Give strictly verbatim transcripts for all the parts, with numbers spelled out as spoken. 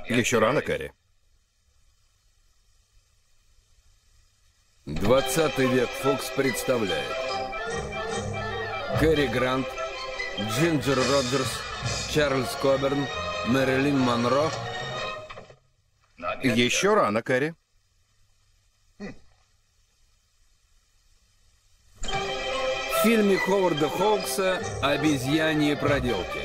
Еще рано, Кэрри. двадцатый век Фокс представляет Кэрри Грант, Джинджер Роджерс, Чарльз Коберн, Мэрилин Монро. Еще рано, Кэрри. В фильме Ховарда Хоукса «Обезьяньи проделки».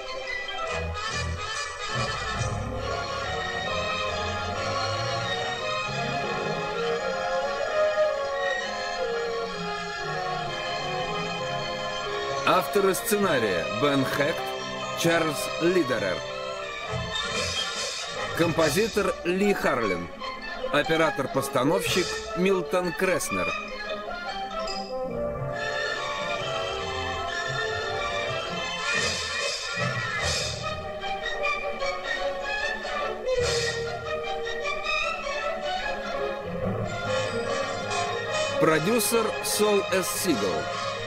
Авторы сценария Бен Хект, Чарльз Лидерер. Композитор Ли Харлин. Оператор-постановщик Милтон Креснер. Продюсер Сол С. Сигал.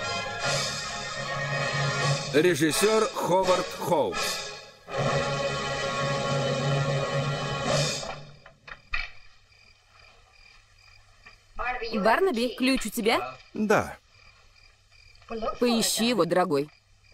Режиссер Ховард Хоукс. Барнаби, ключ у тебя? Да. Поищи его, дорогой.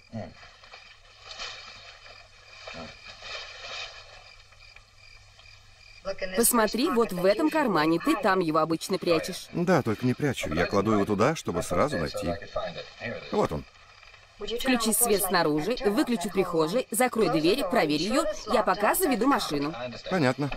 Посмотри, вот в этом кармане. Ты там его обычно прячешь. Да, только не прячу. Я кладу его туда, чтобы сразу найти. Вот он. Включи свет снаружи, выключи в прихожей, закрой дверь, проверь ее. Я пока заведу машину. Понятно.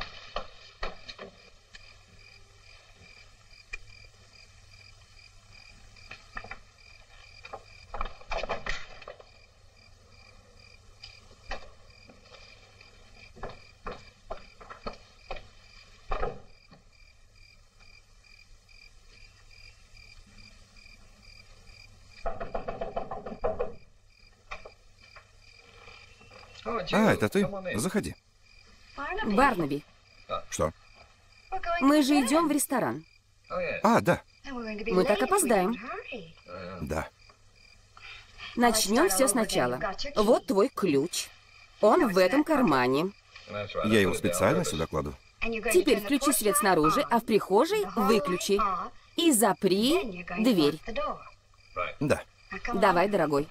А, это ты? Заходи. Барнаби, Что? мы же идем в ресторан. А, да. Мы так опоздаем. Да. Начнем все сначала. Вот твой ключ. Он в этом кармане. Я его специально сюда кладу. Теперь включи свет снаружи, а в прихожей выключи. И запри дверь. Да. Давай, дорогой.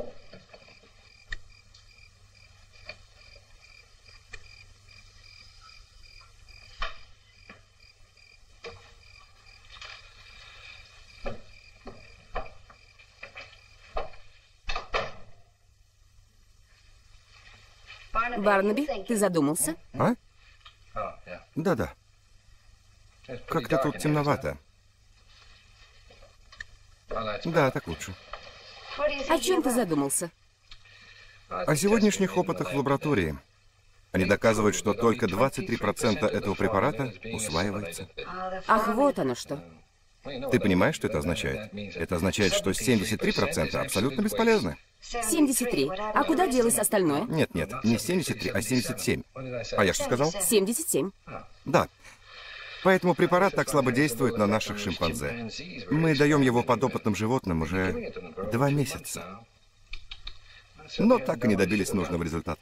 Барнаби, ты задумался? А? Да-да. Как-то тут темновато. Да, так лучше. О чем ты задумался? О сегодняшних опытах в лаборатории. Они доказывают, что только двадцать три процента этого препарата усваивается. Ах, вот оно что. Ты понимаешь, что это означает? Это означает, что семьдесят три процента абсолютно бесполезны. семьдесят три. А куда делось остальное? Нет, нет, не семьдесят три, а семьдесят семь. А я что сказал? семьдесят семь. Да. Поэтому препарат так слабо действует на наших шимпанзе. Мы даем его подопытным животным уже два месяца. Но так и не добились нужного результата.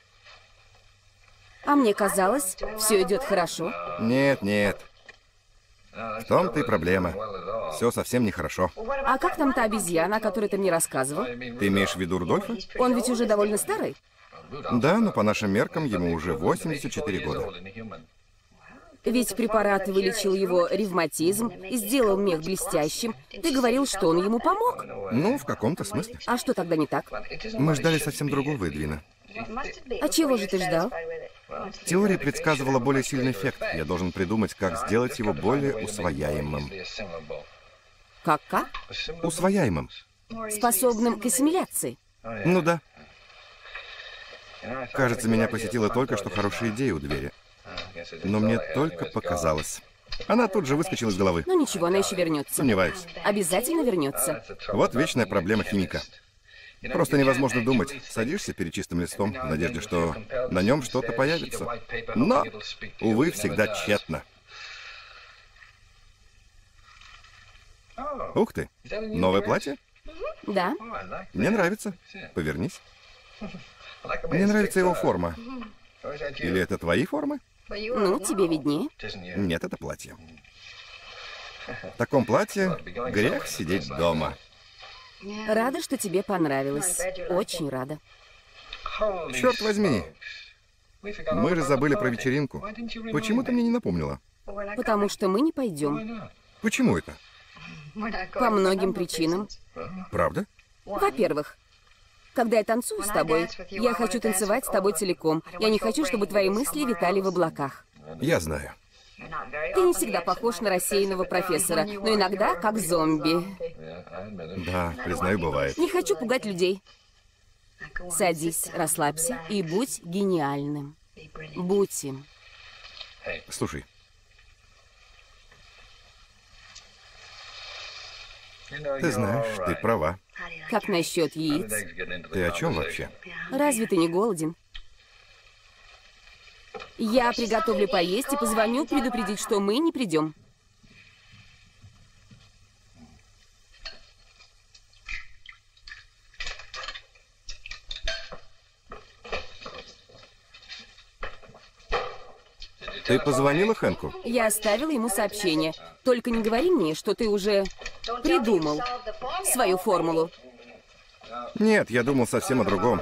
А мне казалось, все идет хорошо. Нет, нет. В том-то и проблема. Все совсем нехорошо. А как там та обезьяна, о которой ты мне рассказывал? Ты имеешь в виду Рудольфа? Он ведь уже довольно старый. Да, но по нашим меркам ему уже восемьдесят четыре года. Ведь препарат вылечил его ревматизм и сделал мех блестящим. Ты говорил, что он ему помог. Ну, в каком-то смысле. А что тогда не так? Мы ждали совсем другого Эдвина. А чего же ты ждал? Теория предсказывала более сильный эффект. Я должен придумать, как сделать его более усвояемым. Как-как? Усвояемым. Способным к ассимиляции. Ну да. Кажется, меня посетила только что хорошая идея у двери. Но мне только показалось. Она тут же выскочила из головы. Ну ничего, она еще вернется. Сомневаюсь. Обязательно вернется. Вот вечная проблема химика. Просто невозможно думать. Садишься перед чистым листом в надежде, что на нем что-то появится. Но, увы, всегда тщетно. Ух ты! Новое платье? Да. Мне нравится. Повернись. Мне нравится его форма. Или это твои формы? Ну, тебе виднее. Нет, это платье. В таком платье грех сидеть дома. Рада, что тебе понравилось. Очень рада. Черт возьми. Мы же забыли про вечеринку. Почему ты мне не напомнила? Потому что мы не пойдем. Почему это? По многим причинам. Правда? Во-первых, когда я танцую с тобой, я хочу танцевать с тобой целиком. Я не хочу, чтобы твои мысли витали в облаках. Я знаю. Ты не всегда похож на рассеянного профессора, но иногда как зомби. Да, признаю, бывает. Не хочу пугать людей. Садись, расслабься и будь гениальным. Будь им. Слушай. Ты знаешь, ты права. Как насчет яиц? Ты о чем вообще? Разве ты не голоден? Я приготовлю поесть и позвоню предупредить, что мы не придем. Ты позвонила Хэнку? Я оставила ему сообщение. Только не говори мне, что ты уже придумал свою формулу. Нет, я думал совсем о другом.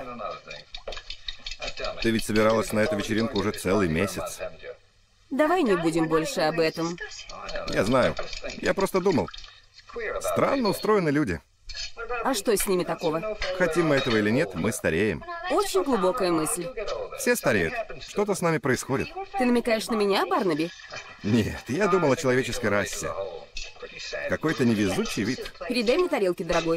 Ты ведь собиралась на эту вечеринку уже целый месяц. Давай не будем больше об этом. Я знаю. Я просто думал. Странно устроены люди. А что с ними такого? Хотим мы этого или нет, мы стареем. Очень глубокая мысль. Все стареют. Что-то с нами происходит. Ты намекаешь на меня, Барнаби? Нет, я думал о человеческой расе. Какой-то невезучий вид. Передай мне тарелки, дорогой.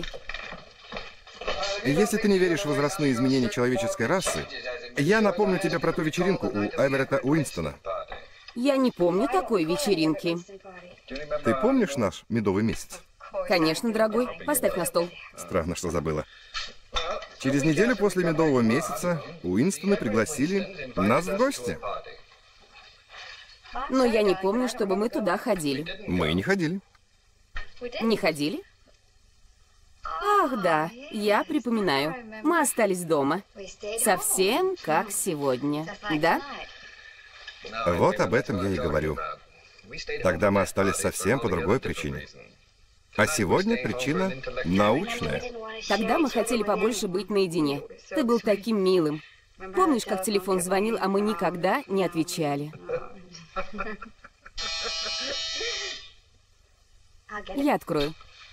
Если ты не веришь в возрастные изменения человеческой расы, я напомню тебе про ту вечеринку у Эверетта Уинстона. Я не помню такой вечеринки. Ты помнишь наш медовый месяц? Конечно, дорогой. Поставь на стол. Странно, что забыла. Через неделю после медового месяца Уинстоны пригласили нас в гости. Но я не помню, чтобы мы туда ходили. Мы не ходили. Не ходили? Ах, да, я припоминаю. Мы остались дома. Совсем как сегодня. Да? Вот об этом я и говорю. Тогда мы остались совсем по другой причине. А сегодня причина научная. Тогда мы хотели побольше быть наедине. Ты был таким милым. Помнишь, как телефон звонил, а мы никогда не отвечали? Я открою.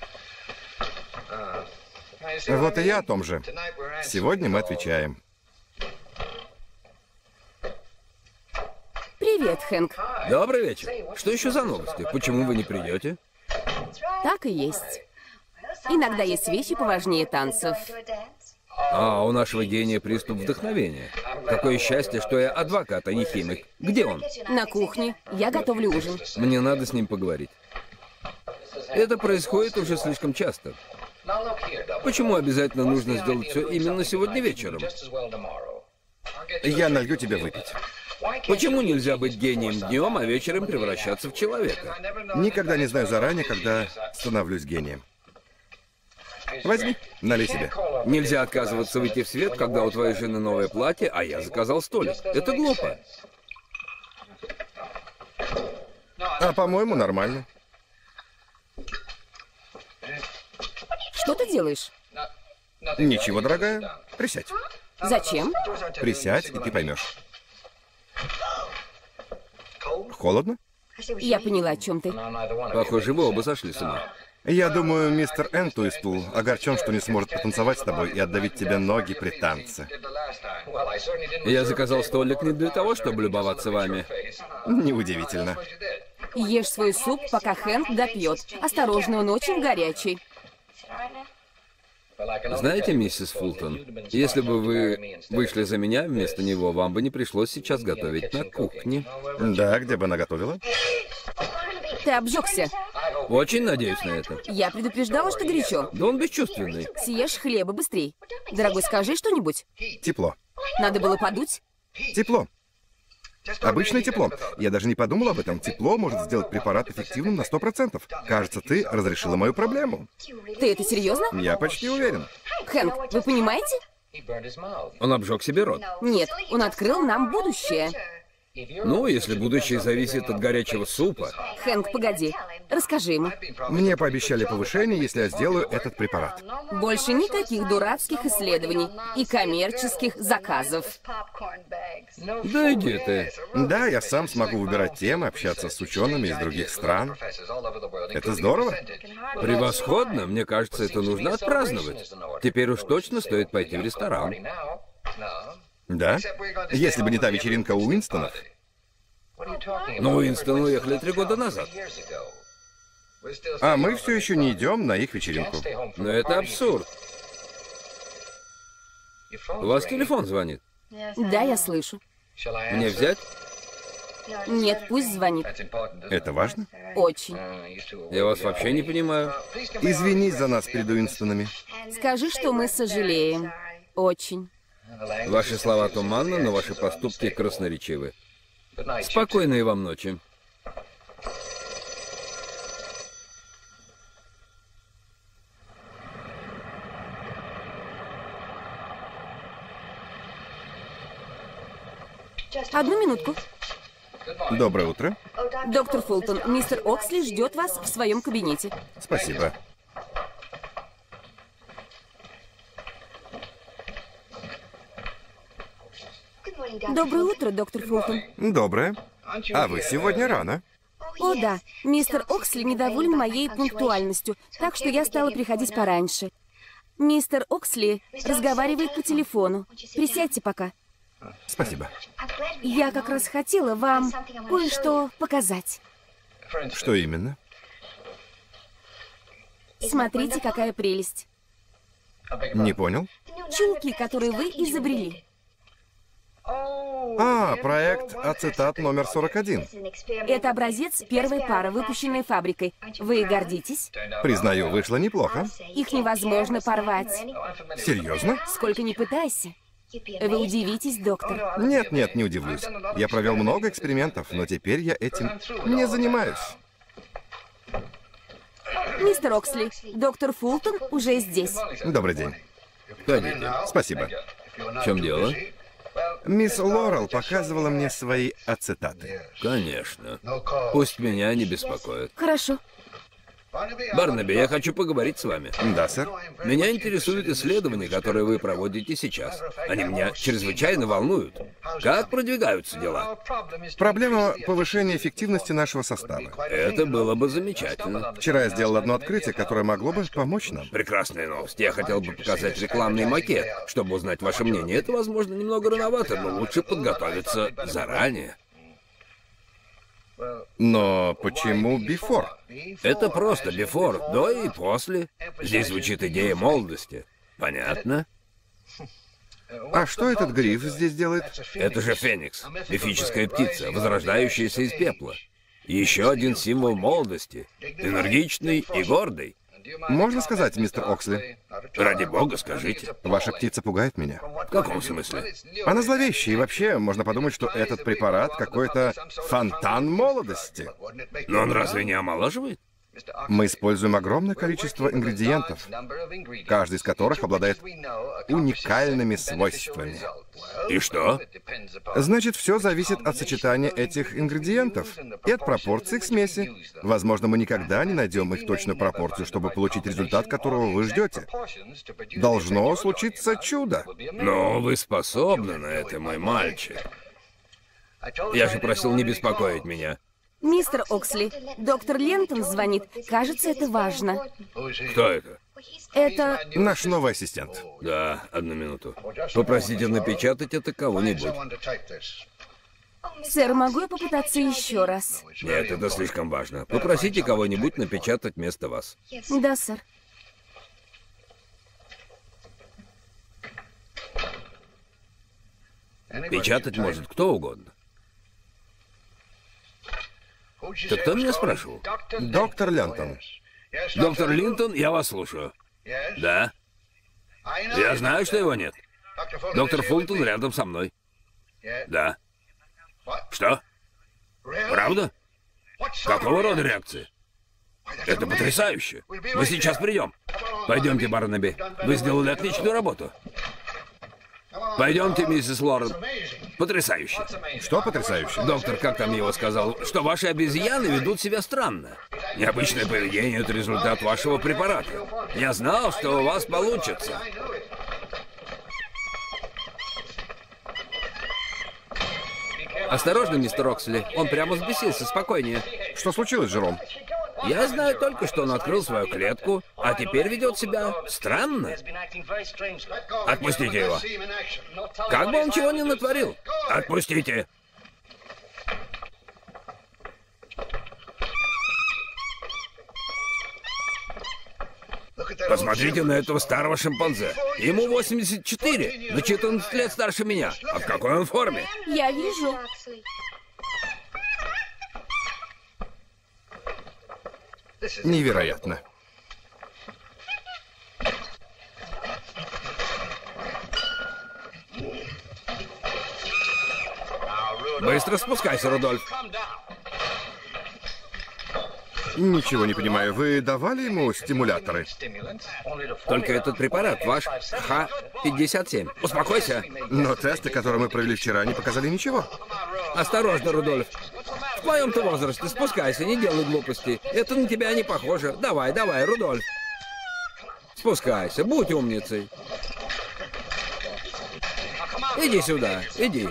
Вот и я о том же. Сегодня мы отвечаем. Привет, Хэнк. Добрый вечер. Что еще за новости? Почему вы не придете? Так и есть. Иногда есть вещи поважнее танцев. А, у нашего гения приступ вдохновения. Какое счастье, что я адвокат, а не химик. Где он? На кухне. Я готовлю ужин. Мне надо с ним поговорить. Это происходит уже слишком часто. Почему обязательно нужно сделать все именно сегодня вечером? Я налью тебе выпить. Почему нельзя быть гением днем, а вечером превращаться в человека? Никогда не знаю заранее, когда становлюсь гением. Возьми, налей себе. Нельзя отказываться выйти в свет, когда у твоей жены новое платье, а я заказал столик. Это глупо. А по-моему, нормально. Что ты делаешь? Ничего, дорогая. Присядь. Зачем? Присядь, и ты поймешь. Холодно? Я поняла, о чем ты. Похоже, вы оба сошли с ума. Я думаю, мистер Энтуистл огорчен, что не сможет потанцевать с тобой и отдавить тебе ноги при танце. Я заказал столик не для того, чтобы любоваться вами. Неудивительно. Ешь свой суп, пока Хэнк допьет. Осторожно, он очень горячий. Знаете, миссис Фултон, если бы вы вышли за меня вместо него, вам бы не пришлось сейчас готовить на кухне. Да, где бы она готовила? Ты обжегся. Очень надеюсь на это. Я предупреждала, что горячо. Да он бесчувственный. Съешь хлеба быстрей. Дорогой, скажи что-нибудь. Тепло. Надо было подуть. Тепло. Обычное тепло. Я даже не подумал об этом. Тепло может сделать препарат эффективным на сто процентов. Кажется, ты разрешила мою проблему. Ты это серьезно? Я почти уверен. Хэнк, вы понимаете? Он обжег себе рот. Нет, он открыл нам будущее. Ну, если будущее зависит от горячего супа. Хэнк, погоди. Расскажи ему. Мне пообещали повышение, если я сделаю этот препарат. Больше никаких дурацких исследований и коммерческих заказов. Да иди ты. Да, я сам смогу выбирать темы, общаться с учеными из других стран. Это здорово. Превосходно. Мне кажется, это нужно отпраздновать. Теперь уж точно стоит пойти в ресторан. Да? Если бы не та вечеринка у Уинстонов. Но Уинстон уехали три года назад. А мы все еще не идем на их вечеринку. Но это абсурд. У вас телефон звонит? Да, я слышу. Мне взять? Нет, пусть звонит. Это важно? Очень. Я вас вообще не понимаю. Извинись за нас перед Уинстонами. Скажи, что мы сожалеем. Очень. Ваши слова туманны, но ваши поступки красноречивы. Спокойной вам ночи. Одну минутку. Доброе утро. Доктор Фултон, мистер Оксли ждет вас в своем кабинете. Спасибо. Доброе утро, доктор Фултон. Доброе. А вы сегодня рано. О, да. Мистер Оксли недоволен моей пунктуальностью, так что я стала приходить пораньше. Мистер Оксли разговаривает по телефону. Присядьте пока. Спасибо. Я как раз хотела вам кое-что показать. Что именно? Смотрите, какая прелесть. Не понял. Чулки, которые вы изобрели. А, проект ацетат номер сорок один. Это образец первой пары, выпущенной фабрикой. Вы гордитесь? Признаю, вышло неплохо. Их невозможно порвать. Серьезно? Сколько ни пытайся. Вы удивитесь, доктор. Нет, нет, не удивлюсь. Я провел много экспериментов, но теперь я этим не занимаюсь. Мистер Оксли, доктор Фултон уже здесь. Добрый день. Ходите. Спасибо. В чем дело? Мисс Лорел показывала мне свои ацетаты. Конечно. Пусть меня не беспокоит. Хорошо. Барнаби, я хочу поговорить с вами. Да, сэр. Меня интересуют исследования, которые вы проводите сейчас. Они меня чрезвычайно волнуют. Как продвигаются дела? Проблема повышения эффективности нашего состава. Это было бы замечательно. Вчера я сделал одно открытие, которое могло бы помочь нам. Прекрасная новость. Я хотел бы показать рекламный макет, чтобы узнать ваше мнение. Это, возможно, немного рановато, но лучше подготовиться заранее. Но почему before? Это просто before, до и после. Здесь звучит идея молодости. Понятно? А что этот гриф здесь делает? Это же Феникс, мифическая птица, возрождающаяся из пепла. Еще один символ молодости, энергичный и гордый. Можно сказать, мистер Оксли? Ради бога, скажите. Ваша птица пугает меня. В каком смысле? Она зловещая, и вообще можно подумать, что этот препарат какой-то фонтан молодости. Но он разве не омолаживает? Мы используем огромное количество ингредиентов, каждый из которых обладает уникальными свойствами. И что? Значит, все зависит от сочетания этих ингредиентов и от пропорций их смеси. Возможно, мы никогда не найдем их точную пропорцию, чтобы получить результат, которого вы ждете. Должно случиться чудо. Но вы способны на это, мой мальчик. Я же просил не беспокоить меня. Мистер Оксли, доктор Лентон звонит. Кажется, это важно. Кто это? Это... Наш новый ассистент. Да, одну минуту. Попросите напечатать это кого-нибудь. Сэр, могу я попытаться еще раз? Нет, это слишком важно. Попросите кого-нибудь напечатать вместо вас. Да, сэр. Печатать может кто угодно. Так кто меня спрашивал? Доктор Лентон. Доктор Линтон, я вас слушаю. Да? Я знаю, что его нет. Доктор Фултон рядом со мной. Да. Что? Правда? Какого рода реакции? Это потрясающе. Мы сейчас придем. Пойдемте, Барнаби. Вы сделали отличную работу. Пойдемте, миссис Лорен. Потрясающе. Что потрясающе? Доктор, как там его сказал, что ваши обезьяны ведут себя странно. Необычное поведение — это результат вашего препарата. Я знал, что у вас получится. Осторожно, мистер Оксли. Он прямо взбесился. Спокойнее. Что случилось, Жером? Я знаю только, что он открыл свою клетку, а теперь ведет себя странно. Отпустите его. Как бы он чего ни натворил. Отпустите. Посмотрите на этого старого шимпанзе. Ему восемьдесят четыре, на четырнадцать лет старше меня. А в какой он форме? Я вижу. Невероятно. Быстро спускайся, Рудольф. Ничего не понимаю. Вы давали ему стимуляторы? Только этот препарат, ваш Х пятьдесят семь. Успокойся. Но тесты, которые мы провели вчера, не показали ничего. Осторожно, Рудольф. В твоем-то возрасте спускайся, не делай глупостей. Это на тебя не похоже. Давай, давай, Рудольф. Спускайся, будь умницей. Иди сюда, иди.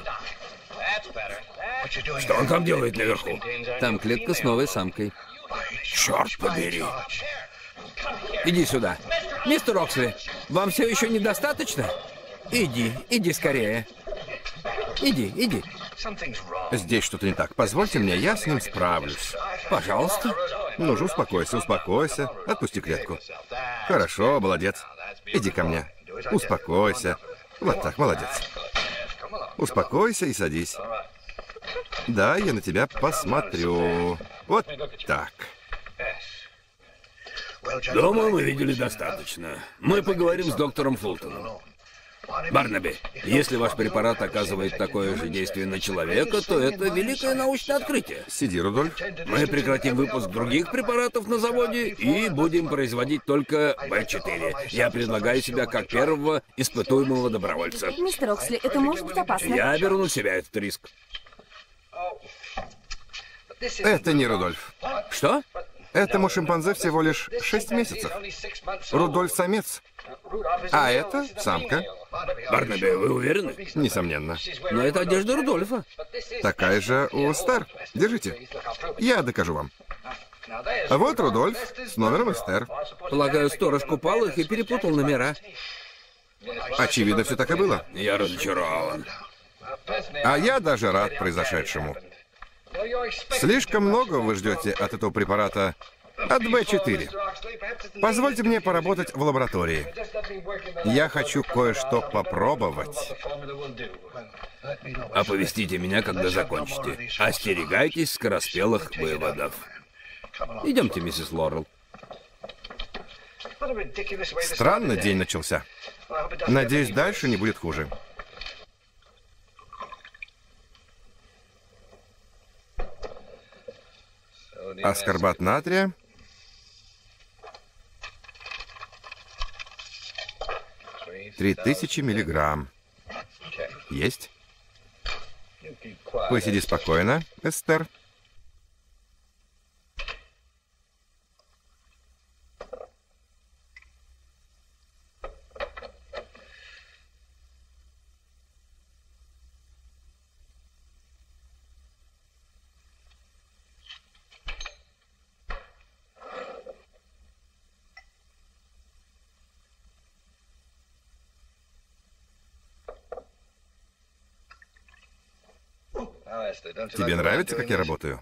Что он там делает наверху? Там клетка с новой самкой. Черт побери. Иди сюда. Мистер Оксли, вам все еще недостаточно? Иди, иди скорее. Иди, иди. Здесь что-то не так. Позвольте мне, я с ним справлюсь. Пожалуйста. Ну же, успокойся, успокойся. Отпусти клетку. Хорошо, молодец. Иди ко мне. Успокойся. Вот так, молодец. Успокойся и садись. Да, я на тебя посмотрю. Вот так. Думаю, мы видели достаточно. Мы поговорим с доктором Фултоном. Барнаби, если ваш препарат оказывает такое же действие на человека, то это великое научное открытие. Сиди, Рудольф. Мы прекратим выпуск других препаратов на заводе и будем производить только Б четыре. Я предлагаю себя как первого испытуемого добровольца. Мистер Оксли, это может быть опасно. Я беру на себя этот риск. Это не Рудольф. Что? Этому шимпанзе всего лишь шесть месяцев. Рудольф самец. А это самка. Барнаби, вы уверены? Несомненно. Но это одежда Рудольфа. Такая же у Стар. Держите. Я докажу вам. Вот Рудольф с номером Эстер. Полагаю, сторож купал их и перепутал номера. Очевидно, все так и было. Я разочарован. А я даже рад произошедшему. Слишком много вы ждете от этого препарата от Б четыре. Позвольте мне поработать в лаборатории. Я хочу кое-что попробовать. Оповестите меня, когда закончите. Остерегайтесь скороспелых выводов. Идемте, миссис Лорел. Странно день начался. Надеюсь, дальше не будет хуже. Аскорбат натрия. Три тысячи миллиграмм. Есть. Посиди спокойно, Эстер. Тебе нравится, как я работаю?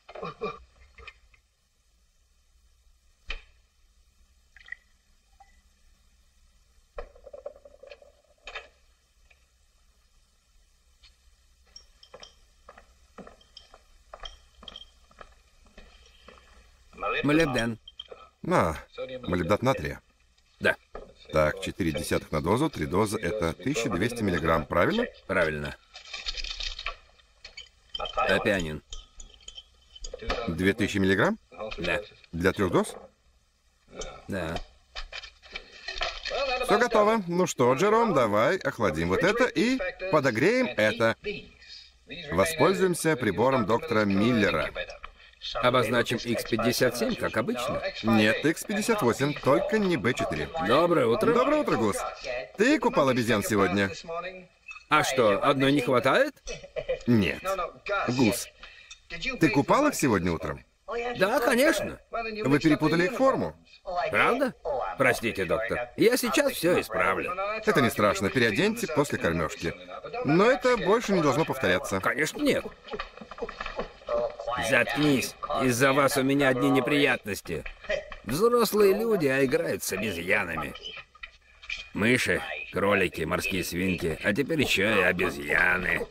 Молибден. На, молибдат натрия. Да, Так, четыре десятых на дозу, три дозы — это тысяча двести миллиграмм, правильно? правильно. Апианин. две тысячи миллиграмм? Да, Для трех доз? да. Все готово. Ну что, Джером, давай охладим вот это и подогреем это. Воспользуемся прибором доктора Миллера. Обозначим икс пятьдесят семь, как обычно. Нет, икс пятьдесят восемь, только не бэ четыре. Доброе утро. Доброе утро, Гус. Ты купал обезьян сегодня? А что, одной не хватает? Нет. Гус, ты купал их сегодня утром? Да, конечно. Вы перепутали их форму. Правда? Простите, доктор. Я сейчас все исправлю. Это не страшно, переоденьте после кормежки. Но это больше не должно повторяться. Конечно, нет. Заткнись. Из-за вас у меня одни неприятности. Взрослые люди, а играют с обезьянами. Мыши, кролики, морские свинки, а теперь еще и обезьяны.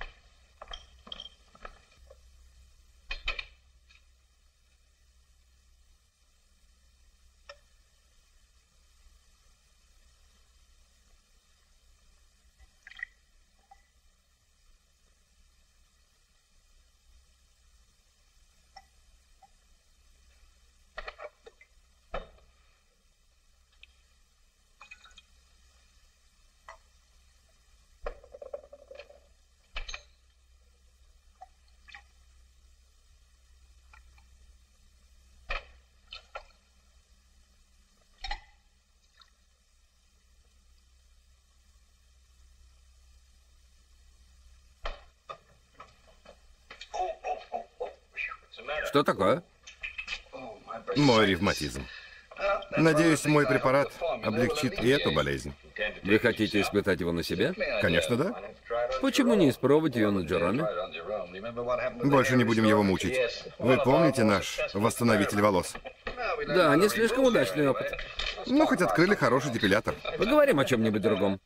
Что такое? Мой ревматизм. Надеюсь, мой препарат облегчит и эту болезнь. Вы хотите испытать его на себе? Конечно, да. Почему не испробовать ее на Джероме? Больше не будем его мучить. Вы помните наш восстановитель волос? Да, не слишком удачный опыт. Ну, хоть открыли хороший депилятор. Поговорим о чем-нибудь другом.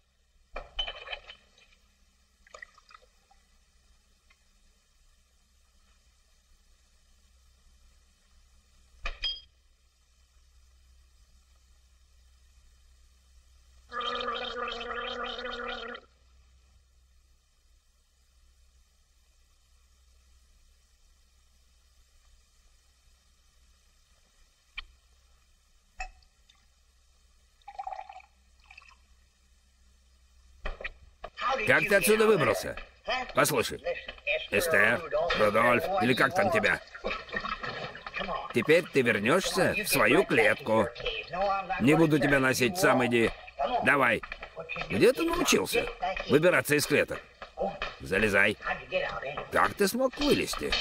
Как ты отсюда выбрался? Послушай, Эстер, Рудольф, или как там тебя? Теперь ты вернешься в свою клетку. Не буду тебя носить, сам иди. Давай. Где ты научился выбираться из клеток? Залезай. Как ты смог вылезти?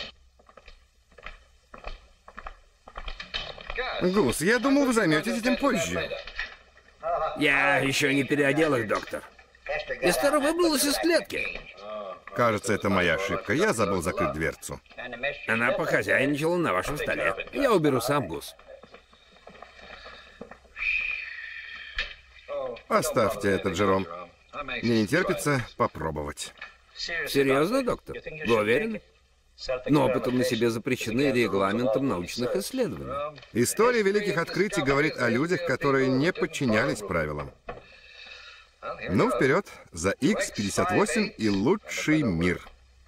Гус, я думал, вы займетесь этим позже. Я еще не переодел их, доктор. Эстер выбралась из клетки. Кажется, это моя ошибка. Я забыл закрыть дверцу. Она похозяйничала на вашем столе. Я уберу сам, Гус. Оставьте это, Джером. Мне не терпится попробовать. Серьезно, доктор? Вы уверены? Но опытом на себе запрещены регламентом научных исследований. История великих открытий говорит о людях, которые не подчинялись правилам. Ну, вперед, за икс пятьдесят восемь и лучший мир.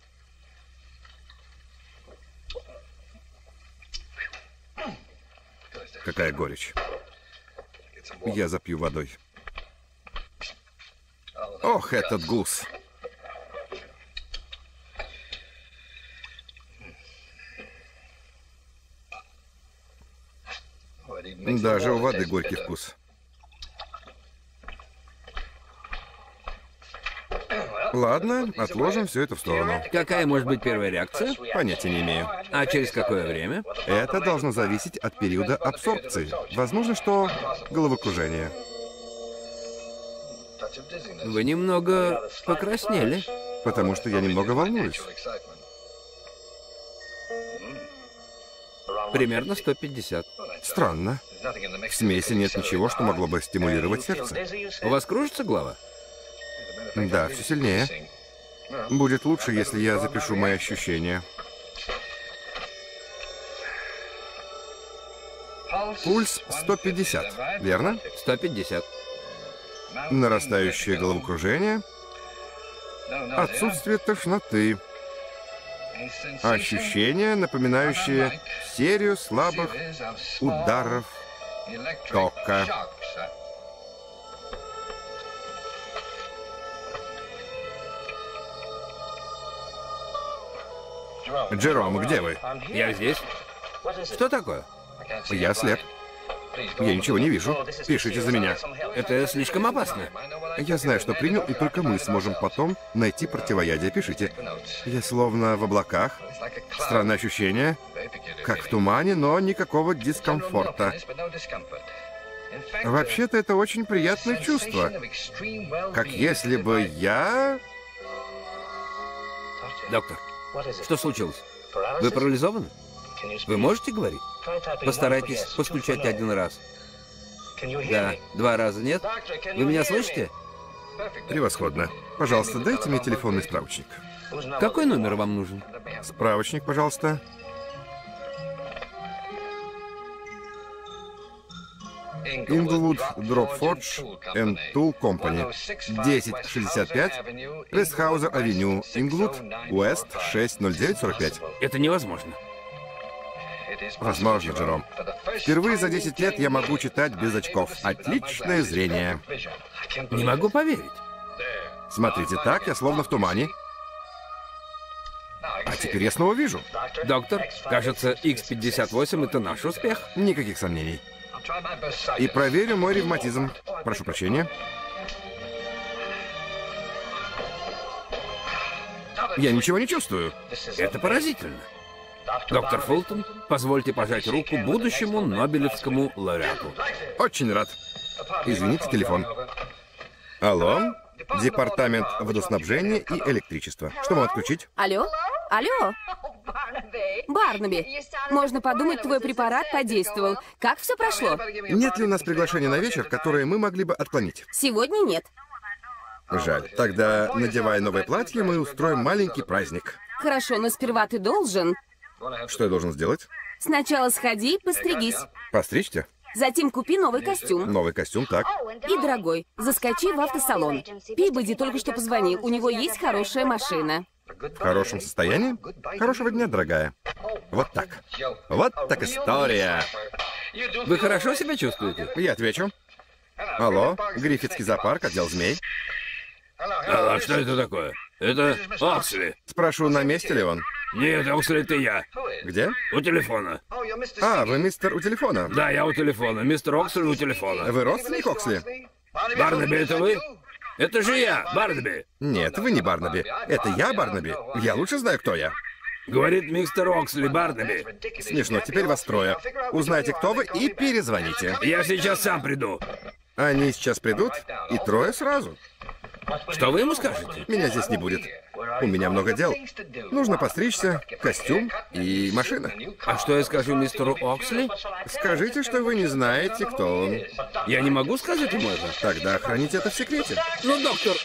Какая горечь. Я запью водой. Ох, этот Гус. Даже у воды горький вкус. Ладно, отложим все это в сторону. Какая может быть первая реакция? Понятия не имею. А через какое время? Это должно зависеть от периода абсорбции. Возможно, что головокружение. Вы немного покраснели. Потому что я немного волнуюсь. Примерно сто пятьдесят. Странно. В смеси нет ничего, что могло бы стимулировать сердце. У вас кружится голова? Да, все сильнее. Будет лучше, если я запишу мои ощущения. Пульс сто пятьдесят, верно? сто пятьдесят. Нарастающее головокружение. Отсутствие тошноты. Ощущения, напоминающие серию слабых ударов тока. Джером, где вы? Я здесь. Что такое? Я слеп. Я ничего не вижу. Пишите за меня. Это слишком опасно. Я знаю, что принял, и только мы сможем потом найти противоядие. Пишите. Я словно в облаках. Странное ощущение. Как в тумане, но никакого дискомфорта. Вообще-то это очень приятное чувство. Как если бы я... Доктор, что случилось? Вы парализованы? Вы можете говорить? Постарайтесь постучать один раз. Да, два раза нет? Вы меня слышите? Превосходно. Пожалуйста, дайте мне телефонный справочник. Какой номер вам нужен? Справочник, пожалуйста. Inglewood Drop Forge and Tool Company. десять шестьдесят пять Пресс-Хаузер Авеню, Inglewood, Уэст, шесть ноль девять сорок пять. Это невозможно. Возможно, Джером. Впервые за десять лет я могу читать без очков. Отличное зрение. Не могу поверить. Смотрите, так я словно в тумане. А теперь я снова вижу. Доктор, кажется, икс пятьдесят восемь — это наш успех. Никаких сомнений. И проверю мой ревматизм. Прошу прощения. Я ничего не чувствую. Это поразительно. Доктор Фултон, позвольте пожать руку будущему Нобелевскому лауреату. Очень рад. Извините, телефон. Алло, департамент водоснабжения и электричества. Что вам отключить? Алло? Алло? Барнаби, можно подумать, твой препарат подействовал. Как все прошло? Нет ли у нас приглашения на вечер, которое мы могли бы отклонить? Сегодня нет. Жаль. Тогда, надевая новое платье, мы устроим маленький праздник. Хорошо, но сперва ты должен... Что я должен сделать? Сначала сходи, постригись. Постричься? Затем купи новый костюм. Новый костюм, так. И, дорогой, заскочи в автосалон. Пибоди только что позвонил, у него есть хорошая машина. В хорошем состоянии? Хорошего дня, дорогая. Вот так. Вот так история. Вы хорошо себя чувствуете? Я отвечу. Алло, Гриффитский зоопарк, отдел змей. А что это такое? Это Оксли. Спрошу, на месте ли он? Нет, Оксли, это я. Где? У телефона. А, вы мистер у телефона? Да, я у телефона. Мистер Оксли у телефона. Вы родственник Оксли? Барнаби, это вы? Это же я, Барнаби. Нет, вы не Барнаби. Это я, Барнаби. Я лучше знаю, кто я. Говорит мистер Оксли, Барнаби. Смешно, теперь вас трое. Узнайте, кто вы, и перезвоните. Я сейчас сам приду. Они сейчас придут, и трое сразу. Что вы ему скажете? Меня здесь не будет. У меня много дел. Нужно постричься, костюм и машина. А что я скажу мистеру Оксли? Скажите, что вы не знаете, кто он. Я не могу сказать ему это. Тогда храните это в секрете. Ну, доктор...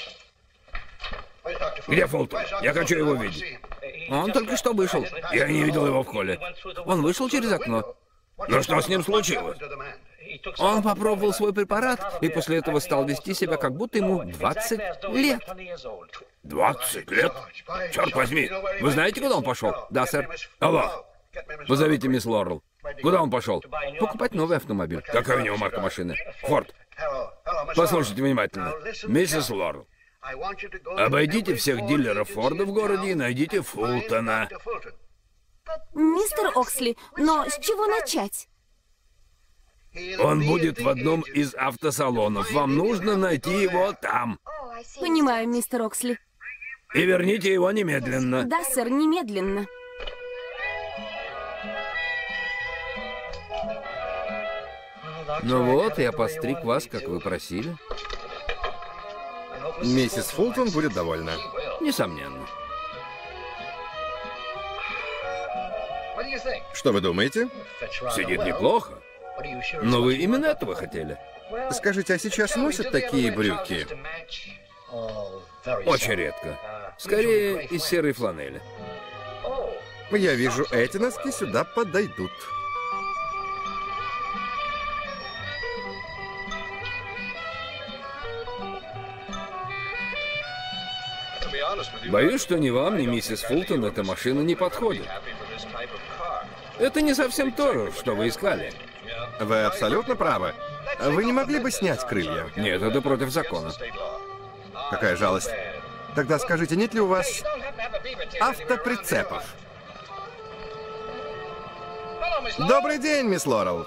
Где Фултон? Я хочу его видеть. Он только что вышел. Я не видел его в холле. Он вышел через окно. Но что с ним случилось? Он попробовал свой препарат и после этого стал вести себя, как будто ему двадцать лет. двадцать лет? Черт возьми. Вы знаете, куда он пошел? Да, сэр. Алло. Позовите мисс Лорел. Куда он пошел? Покупать новый автомобиль. Какая у него марка машины? Форд. Послушайте внимательно. Миссис Лорел, обойдите всех дилеров Форда в городе и найдите Фултона. Мистер Оксли, но с чего начать? Он будет в одном из автосалонов. Вам нужно найти его там. Понимаю, мистер Оксли. И верните его немедленно. Да, сэр, немедленно. Ну вот, я постриг вас, как вы просили. Миссис Фултон будет довольна. Несомненно. Что вы думаете? Сидит неплохо. Но вы именно этого хотели? Скажите, а сейчас носят такие брюки? Очень редко. Скорее, из серой фланели. Я вижу, эти носки сюда подойдут. Боюсь, что ни вам, ни миссис Фултон эта машина не подходит. Это не совсем то, что вы искали. Вы абсолютно правы. Вы не могли бы снять крылья? Нет, это против закона. Какая жалость. Тогда скажите, нет ли у вас автоприцепов? Добрый день, мисс Лорел.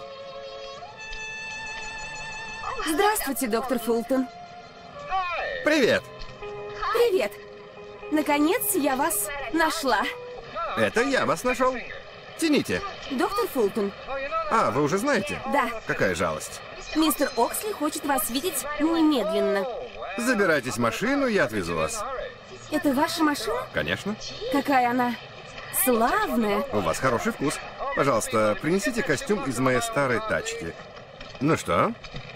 Здравствуйте, доктор Фултон. Привет. Привет. Наконец, я вас нашла. Это я вас нашел. Тяните. Доктор Фултон. А, вы уже знаете? Да. Какая жалость. Мистер Оксли хочет вас видеть немедленно. Забирайтесь в машину, я отвезу вас. Это ваша машина? Конечно. Какая она славная. У вас хороший вкус. Пожалуйста, принесите костюм из моей старой тачки. Ну что?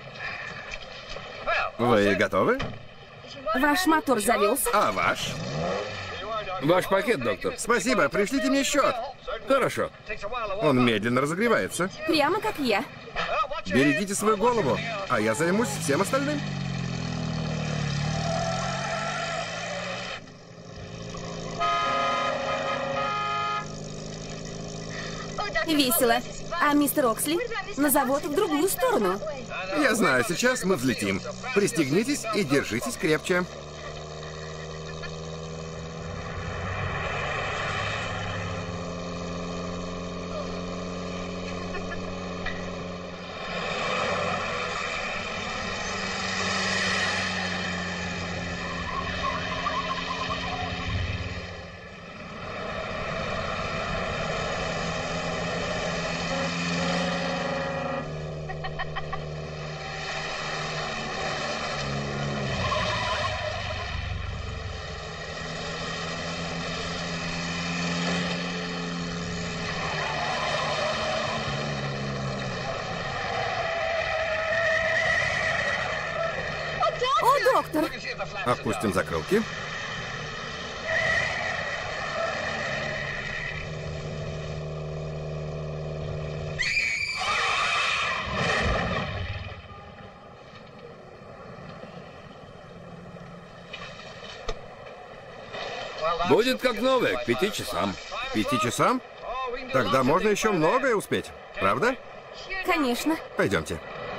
Вы готовы? Ваш мотор завелся? А ваш? Ваш пакет, доктор. Спасибо, пришлите мне счет. Хорошо. Он медленно разогревается. Прямо как я. Берегите свою голову, а я займусь всем остальным. Весело. А мистер Оксли? На завод в другую сторону. Я знаю, сейчас мы взлетим. Пристегнитесь и держитесь крепче. О, доктор! Опустим закрылки. Будет как новое, к пяти часам. К пяти часам? Тогда можно еще многое успеть, правда? Конечно. Пойдемте.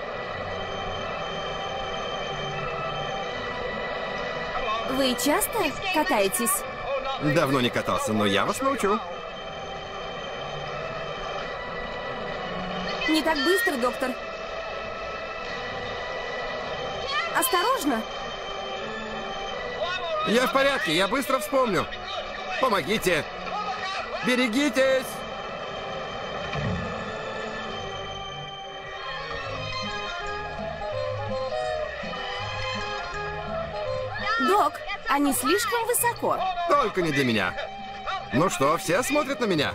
Вы часто катаетесь? Давно не катался, но я вас научу. Не так быстро, доктор. Осторожно. Я в порядке, я быстро вспомню. Помогите. Берегитесь. Док, они слишком высоко. Только не для меня. Ну что, все смотрят на меня?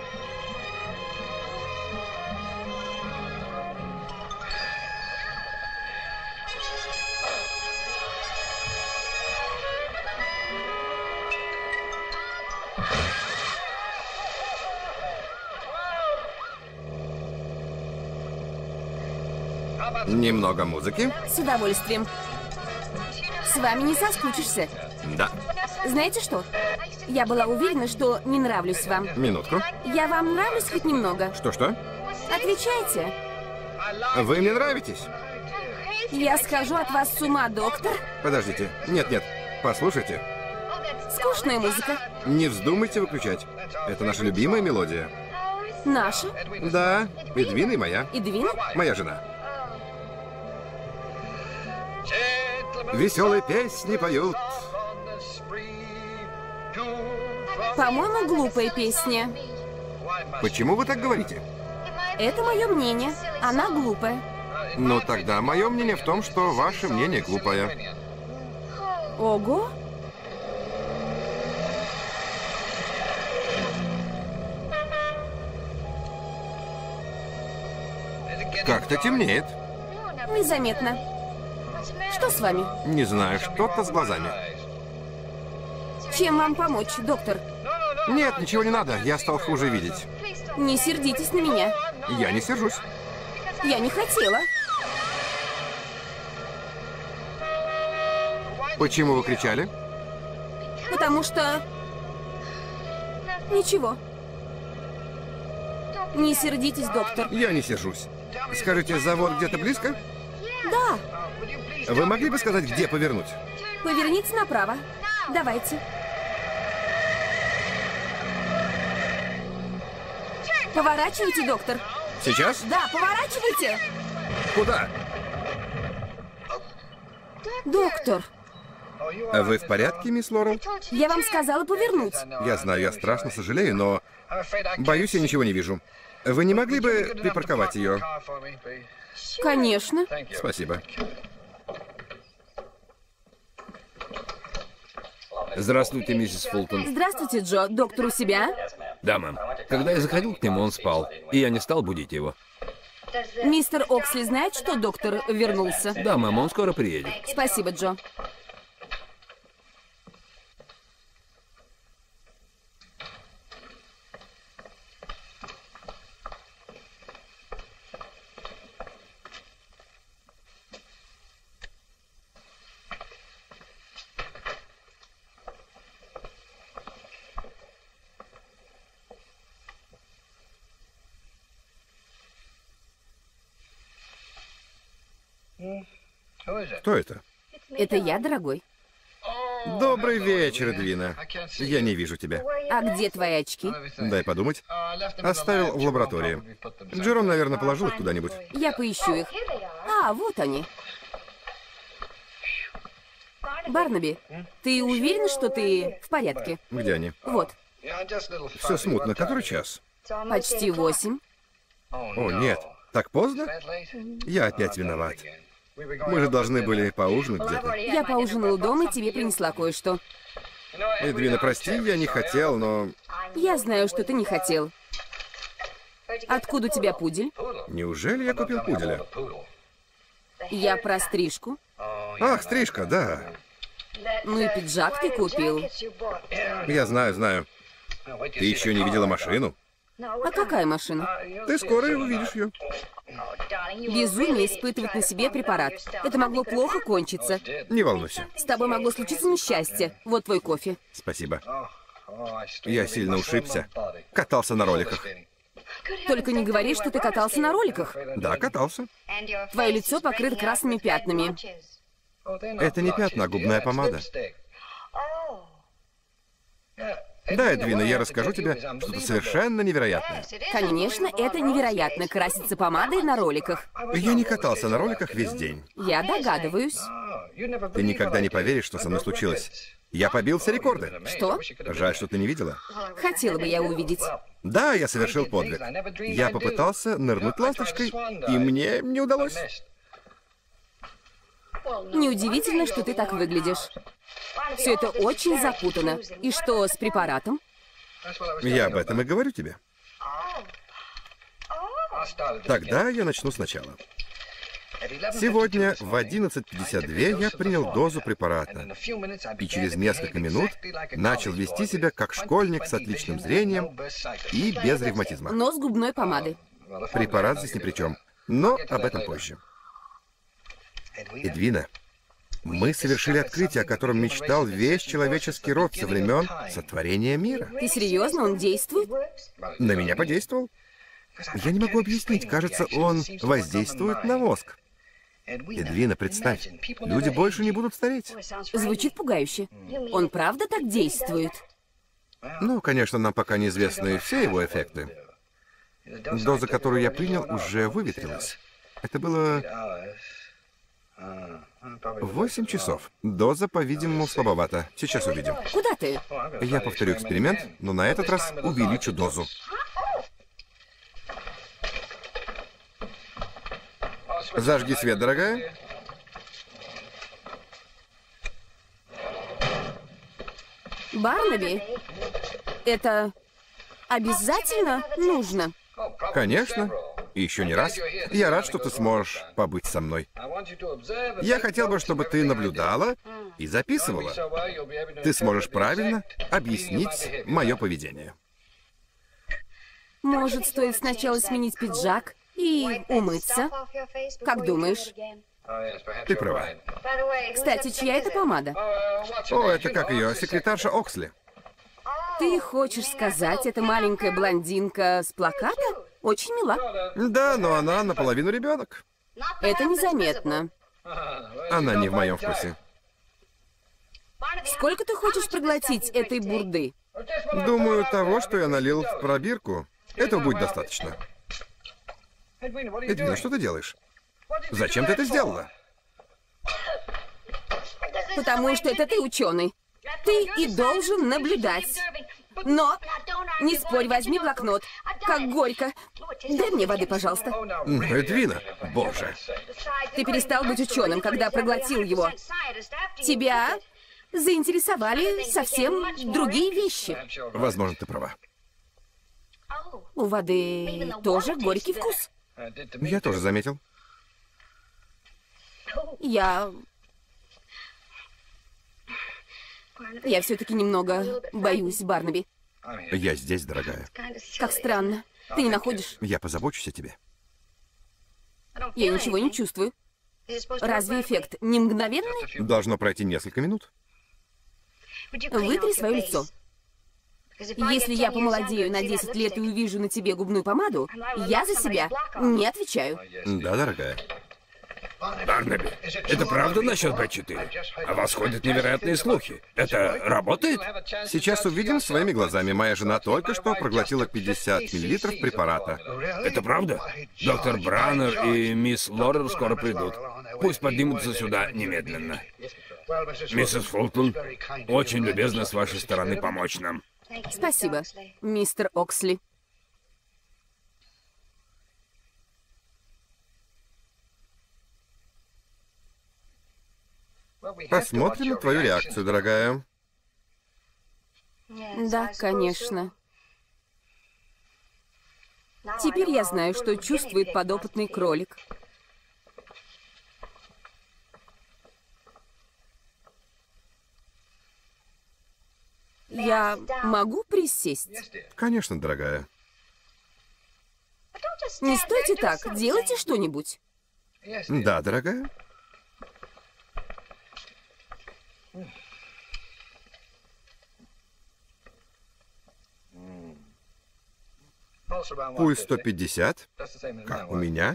Немного музыки. С удовольствием. С вами не соскучишься. Да. Знаете что? Я была уверена, что не нравлюсь вам. Минутку. Я вам нравлюсь хоть немного? Что-что? Отвечайте. Вы мне нравитесь. Я схожу от вас с ума, доктор. Подождите. Нет-нет. Послушайте. Скучная музыка. Не вздумайте выключать. Это наша любимая мелодия. Наша? Да, Эдвина и моя. Эдвина? Моя жена. Веселые песни поют. По-моему, глупая песня. Почему вы так говорите? Это мое мнение. Она глупая. Ну тогда мое мнение в том, что ваше мнение глупое. Ого! Как-то темнеет. Незаметно. Что с вами? Не знаю, что-то с глазами. Чем вам помочь, доктор? Нет, ничего не надо, я стал хуже видеть. Не сердитесь на меня. Я не сержусь. Я не хотела. Почему вы кричали? Потому что... Ничего. Не сердитесь, доктор. Я не сержусь. Скажите, завод где-то близко? Да. Вы могли бы сказать, где повернуть? Поверните направо. Давайте. Поворачивайте, доктор. Сейчас? Да, поворачивайте. Куда? Доктор, А вы в порядке, мисс Лорел? я вам сказала повернуть. Я знаю, я страшно сожалею, но боюсь, я ничего не вижу. Вы не могли бы припарковать ее? Конечно. Спасибо. Здравствуйте, миссис Фултон. Здравствуйте, Джо. Доктор у себя? Да, мэм. Когда я заходил к нему, он спал, и я не стал будить его. Мистер Оксли знает, что доктор вернулся? Да, мэм, он скоро приедет. Спасибо, Джо. Кто это? Это я, дорогой. Добрый вечер, Эдвина. Я не вижу тебя. А где твои очки? Дай подумать. Оставил в лаборатории. Джером, наверное, положил их куда-нибудь. Я поищу их. А, вот они. Барнаби, ты уверен, что ты в порядке? Где они? Вот, Все смутно. Который час? почти восемь. О, нет. Так поздно? Я опять виноват. Мы же должны были поужинать где-то. Я поужинала дома и тебе принесла кое-что. Эдвина, прости, я не хотел, но... Я знаю, что ты не хотел. Откуда у тебя пудель? Неужели я купил пуделя? Я про стрижку. Ах, стрижка, да. Ну и пиджак ты купил. Я знаю, знаю. Ты еще не видела машину? А какая машина? Ты скоро и увидишь ее. Безумие испытывать на себе препарат. Это могло плохо кончиться. Не волнуйся. С тобой могло случиться несчастье. Вот твой кофе. Спасибо. Я сильно ушибся. Катался на роликах. Только не говори, что ты катался на роликах. Да, катался. Твое лицо покрыто красными пятнами. Это не пятна, а губная помада. Да, Эдвина, я расскажу тебе что-то совершенно невероятное. Конечно, это невероятно, краситься помадой на роликах. Я не катался на роликах весь день. Я догадываюсь. Ты никогда не поверишь, что со мной случилось. Я побил все рекорды. Что? Жаль, что ты не видела. Хотела бы я увидеть. Да, я совершил подвиг. Я попытался нырнуть ласточкой, и мне не удалось. Неудивительно, что ты так выглядишь. Все это очень запутано. И что с препаратом? Я об этом и говорю тебе. Тогда я начну сначала. Сегодня в одиннадцать пятьдесят два я принял дозу препарата. И через несколько минут начал вести себя как школьник с отличным зрением и без ревматизма. Но с губной помадой. Препарат здесь ни при чем. Но об этом позже. Эдвина, мы совершили открытие, о котором мечтал весь человеческий род со времен сотворения мира. Ты серьезно? Он действует? На меня подействовал. Я не могу объяснить, кажется, он воздействует на мозг. Эдвина, представь, люди больше не будут стареть. Звучит пугающе. Он правда так действует? Ну, конечно, нам пока неизвестны все его эффекты. Доза, которую я принял, уже выветрилась. Это было... Восемь часов. Доза, по-видимому, слабовата. Сейчас увидим. Куда ты? Я повторю эксперимент, но на этот раз увеличу дозу. Зажги свет, дорогая. Барнаби, это обязательно нужно? Конечно. И еще не раз. Я рад, что ты сможешь побыть со мной. Я хотел бы, чтобы ты наблюдала и записывала. Ты сможешь правильно объяснить мое поведение. Может, стоит сначала сменить пиджак и умыться? Как думаешь? Ты права. Кстати, чья это помада? О, это как ее, секретарша Оксли. Ты хочешь сказать, это маленькая блондинка с плаката? Очень мила. Да, но она наполовину ребенок. Это незаметно. Она не в моем вкусе. Сколько ты хочешь проглотить этой бурды? Думаю, того, что я налил в пробирку. Этого будет достаточно. Эдвина, что ты делаешь? Зачем ты это сделала? Потому что это ты ученый. Ты и должен наблюдать. Но не спорь, возьми блокнот. Как горько. Дай мне воды, пожалуйста. Эдвина, боже. Ты перестал быть ученым, когда проглотил его. Тебя заинтересовали совсем другие вещи. Возможно, ты права. У воды тоже горький вкус. Я тоже заметил. Я... Я все-таки немного боюсь, Барнаби. Я здесь, дорогая. Как странно. Ты не находишь? Я позабочусь о тебе. Я ничего не чувствую. Разве эффект не мгновенный? Должно пройти несколько минут. Вытри свое лицо. Если я помолодею на десять лет и увижу на тебе губную помаду, я за себя не отвечаю. Да, дорогая. Барнаби, это правда насчет Б четыре? О вас ходят невероятные слухи. Это работает? Сейчас увидим своими глазами. Моя жена только что проглотила пятьдесят миллилитров препарата. Это правда? Доктор Браннер и мисс Лорер скоро придут. Пусть поднимутся сюда немедленно. Миссис Фултон, очень любезно с вашей стороны помочь нам. Спасибо, мистер Оксли. Посмотрим на твою реакцию, дорогая. Да, конечно. Теперь я знаю, что чувствует подопытный кролик. Я могу присесть? Конечно, дорогая. Не стойте так, делайте что-нибудь. Да, дорогая. Пульс сто пятьдесят, как у меня.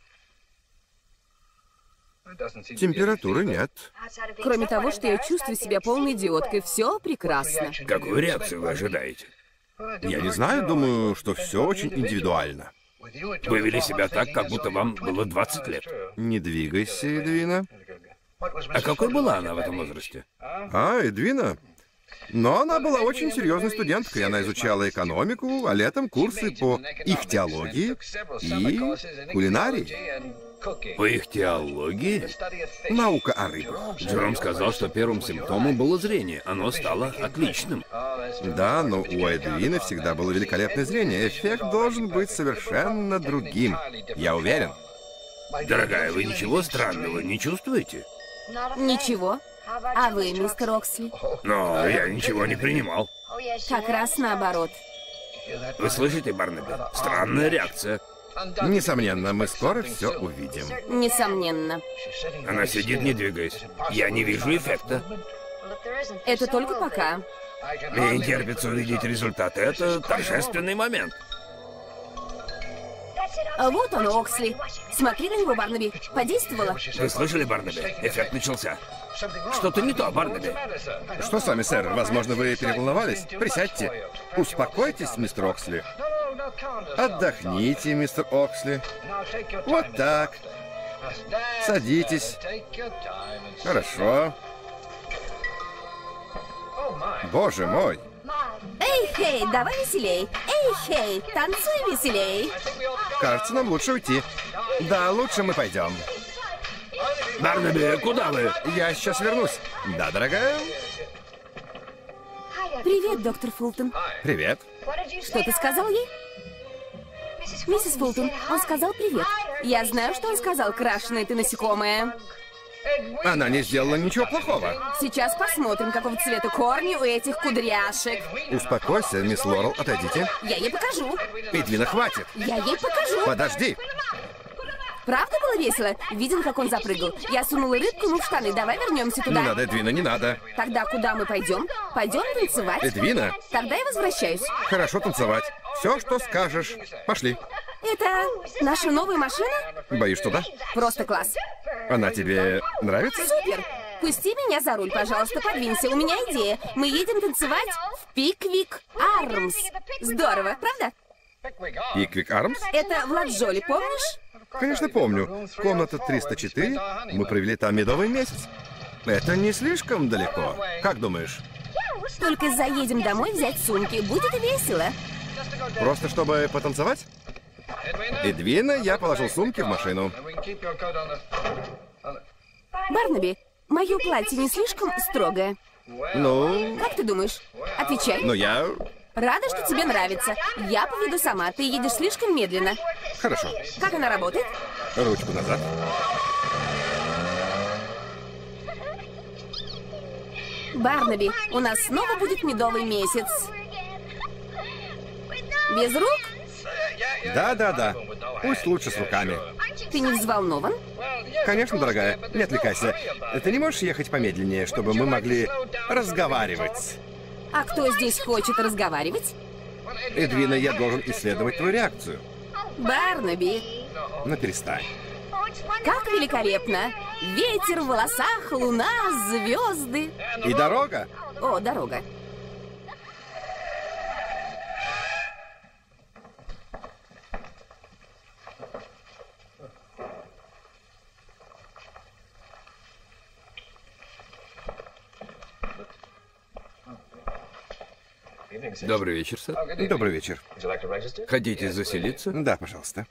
Температуры нет. Кроме того, что я чувствую себя полной идиоткой, все прекрасно. Какую реакцию вы ожидаете? Я не знаю, думаю, что все очень индивидуально. Вы вели себя так, как будто вам было двадцать лет. Не двигайся, Эдвина. А какой была она в этом возрасте? А, Эдвина? Но она была очень серьезной студенткой. Она изучала экономику, а летом курсы по ихтиологии и кулинарии. По ихтиологии? Наука о рыбах. Джером сказал, что первым симптомом было зрение. Оно стало отличным. Да, но у Эдвины всегда было великолепное зрение. Эффект должен быть совершенно другим. Я уверен. Дорогая, вы ничего странного не чувствуете? Ничего. А вы, мистер Оксли? Но я ничего не принимал. Как раз наоборот. Вы слышите, Барнаби? Странная реакция. Несомненно, мы скоро все увидим. Несомненно. Она сидит, не двигаясь. Я не вижу эффекта. Это только пока. Мне не терпится увидеть результаты. Это торжественный момент. А вот он, Оксли. Смотри на него, Барнаби. Подействовало? Вы слышали, Барнаби? Эффект начался. Что-то не то, Барнаби. Что с вами, сэр? Возможно, вы переволновались? Присядьте. Успокойтесь, мистер Оксли. Отдохните, мистер Оксли. Вот так. Садитесь. Хорошо. Боже мой. Эй, хей, давай веселей. Эй, хей, танцуй веселей. Кажется, нам лучше уйти. Да, лучше мы пойдем. Барнаби, куда вы? Я сейчас вернусь. Да, дорогая? Привет, доктор Фултон. Привет. Что ты сказал ей? Миссис Фултон, он сказал привет. Я знаю, что он сказал, крашеная ты насекомая. Она не сделала ничего плохого. Сейчас посмотрим, какого цвета корни у этих кудряшек. Успокойся, мисс Лорел, отойдите. Я ей покажу. Эдвина, хватит. Я ей покажу. Подожди. Правда было весело? Видел, как он запрыгал? Я сунула рыбку ему в штаны. Давай вернемся туда. Не надо, Эдвина, не надо. Тогда куда мы пойдем? Пойдем танцевать? Эдвина? Тогда я возвращаюсь. Хорошо танцевать. Все, что скажешь. Пошли. Это наша новая машина? Боюсь, что да. Просто класс. Она тебе нравится? Супер. Пусти меня за руль, пожалуйста, подвинься. У меня идея. Мы едем танцевать в Пиквик Армс. Здорово, правда? Пиквик Армс? Это Влад Джоли, помнишь? Конечно, помню. Комната триста четыре. Мы провели там медовый месяц. Это не слишком далеко. Как думаешь? Только заедем домой взять сумки. Будет весело. Просто чтобы потанцевать? Эдвина, я положил сумки в машину. Барнаби, мое платье не слишком строгое? Ну, Как ты думаешь? Отвечай. ну я... Рада, что тебе нравится. Я поведу сама. Ты едешь слишком медленно. Хорошо. Как она работает? Ручку назад. Барнаби, у нас снова будет медовый месяц. Без рук? Да-да-да. Пусть лучше с руками. Ты не взволнован? Конечно, дорогая. Не отвлекайся. Ты не можешь ехать помедленнее, чтобы мы могли разговаривать? А кто здесь хочет разговаривать? Эдвина, я должен исследовать твою реакцию. Барнаби. Ну, перестань. Как великолепно! Ветер в волосах, луна, звезды. И дорога? О, дорога. Добрый вечер, сэр. Добрый вечер. Хотите заселиться? Да, пожалуйста.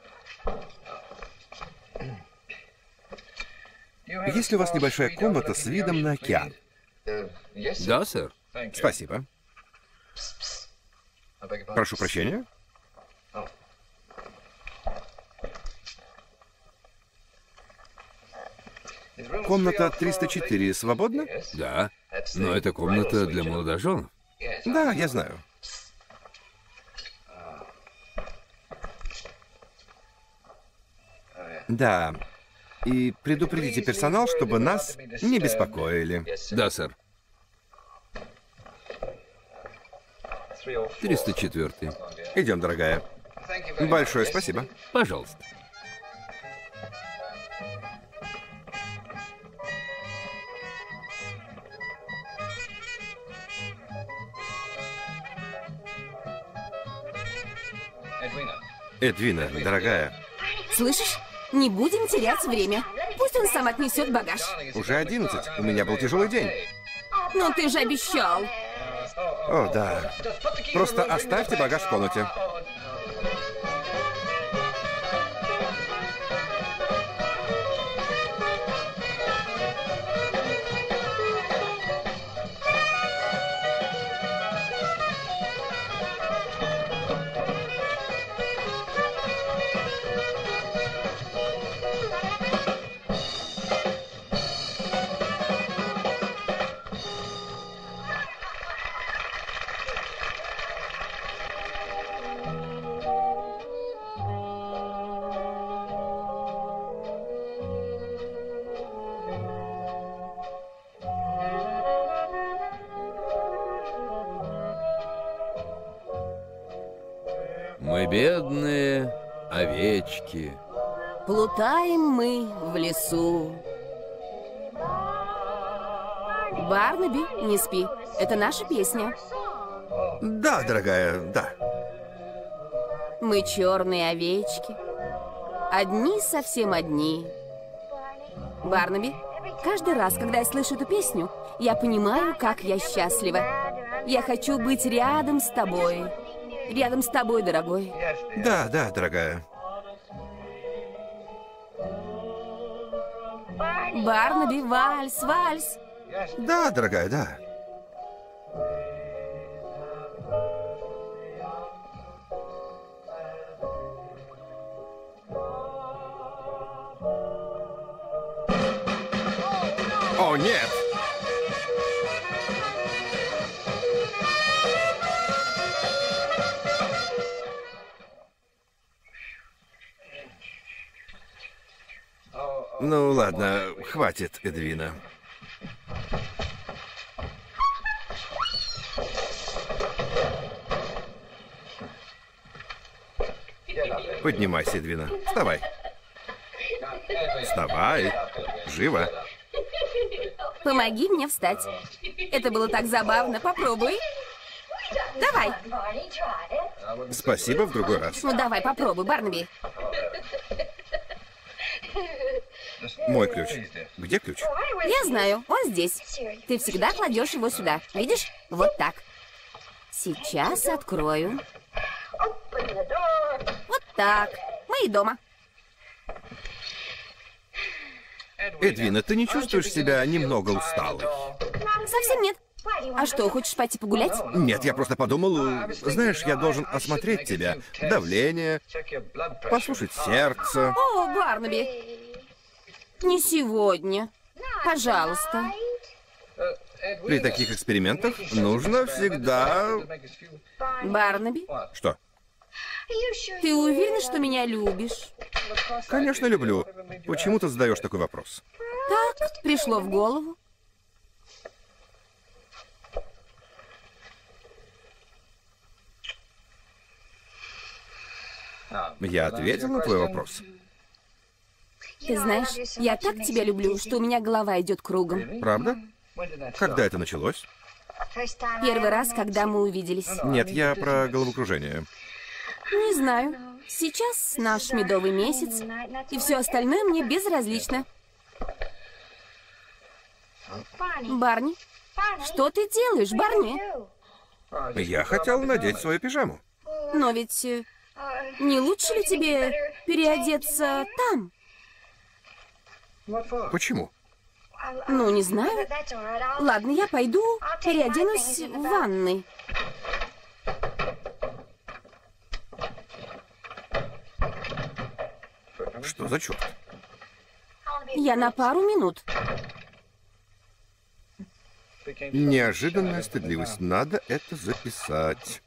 Есть ли у вас небольшая комната с видом на океан? Да, сэр. Спасибо. Прошу прощения. Комната триста четыре свободна? Да. Но это комната для молодоженов. Да, я знаю. Да. И предупредите персонал, чтобы нас не беспокоили. Да, сэр. триста четвёртый. Идем, дорогая. Большое спасибо. Пожалуйста. Эдвина, дорогая, Слышишь? Не будем терять время. Пусть он сам отнесет багаж. уже одиннадцать. У меня был тяжелый день. Но ты же обещал. О, да. Просто оставьте багаж в комнате. Мы бедные овечки. Плутаем мы в лесу. Барнаби, не спи. Это наша песня. Да, дорогая, да. Мы черные овечки. Одни, совсем одни. Барнаби, каждый раз, когда я слышу эту песню, я понимаю, как я счастлива. Я хочу быть рядом с тобой. Рядом с тобой, дорогой. Да, да, дорогая. Барнаби, вальс, вальс. Да, дорогая, да. О, нет! Ну ладно, хватит, Эдвина. Поднимайся, Эдвина. Вставай. Вставай. Живо. Помоги мне встать. Это было так забавно. Попробуй. Давай. Спасибо, в другой раз. Ну давай, попробуй, Барнаби. Мой ключ. Где ключ? Я знаю, он здесь. Ты всегда кладешь его сюда. Видишь? Вот так. Сейчас открою. Вот так. Мы и дома. Эдвина, ты не чувствуешь себя немного усталой? Совсем нет. А что, хочешь пойти погулять? Нет, я просто подумал, знаешь, я должен осмотреть тебя. Давление, послушать сердце. О, Барнаби. Не сегодня. Пожалуйста. При таких экспериментах нужно всегда... Барнаби, Что? ты уверен, что меня любишь? Конечно, люблю. Почему ты задаешь такой вопрос? Так, пришло в голову. Я ответил на твой вопрос. Ты знаешь, я так тебя люблю, что у меня голова идет кругом. Правда? Когда это началось? Первый раз, когда мы увиделись. Нет, я про головокружение. Не знаю. Сейчас наш медовый месяц, и все остальное мне безразлично. Барни, что ты делаешь, Барни? Я хотел надеть свою пижаму. Но ведь э, не лучше ли тебе переодеться там? Почему? Ну, не знаю. Ладно, я пойду переоденусь в ванной. Что за черт? Я на пару минут. Неожиданная стыдливость. Надо это записать.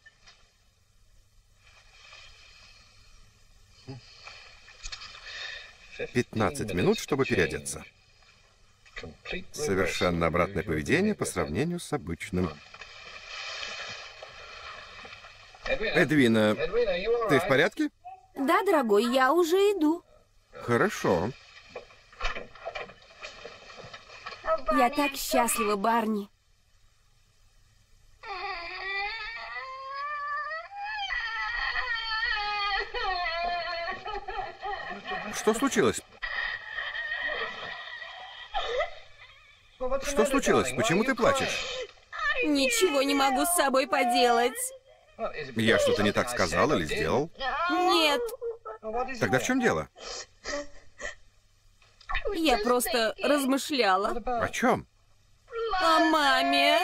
пятнадцать минут, чтобы переодеться. Совершенно обратное поведение по сравнению с обычным. Эдвина, ты в порядке? Да, дорогой, я уже иду. Хорошо. Я так счастлива, Барни. Что случилось? Что случилось? Почему ты плачешь? Ничего не могу с собой поделать. Я что-то не так сказал или сделал? Нет, Тогда в чем дело? я просто размышляла О чем? о маме.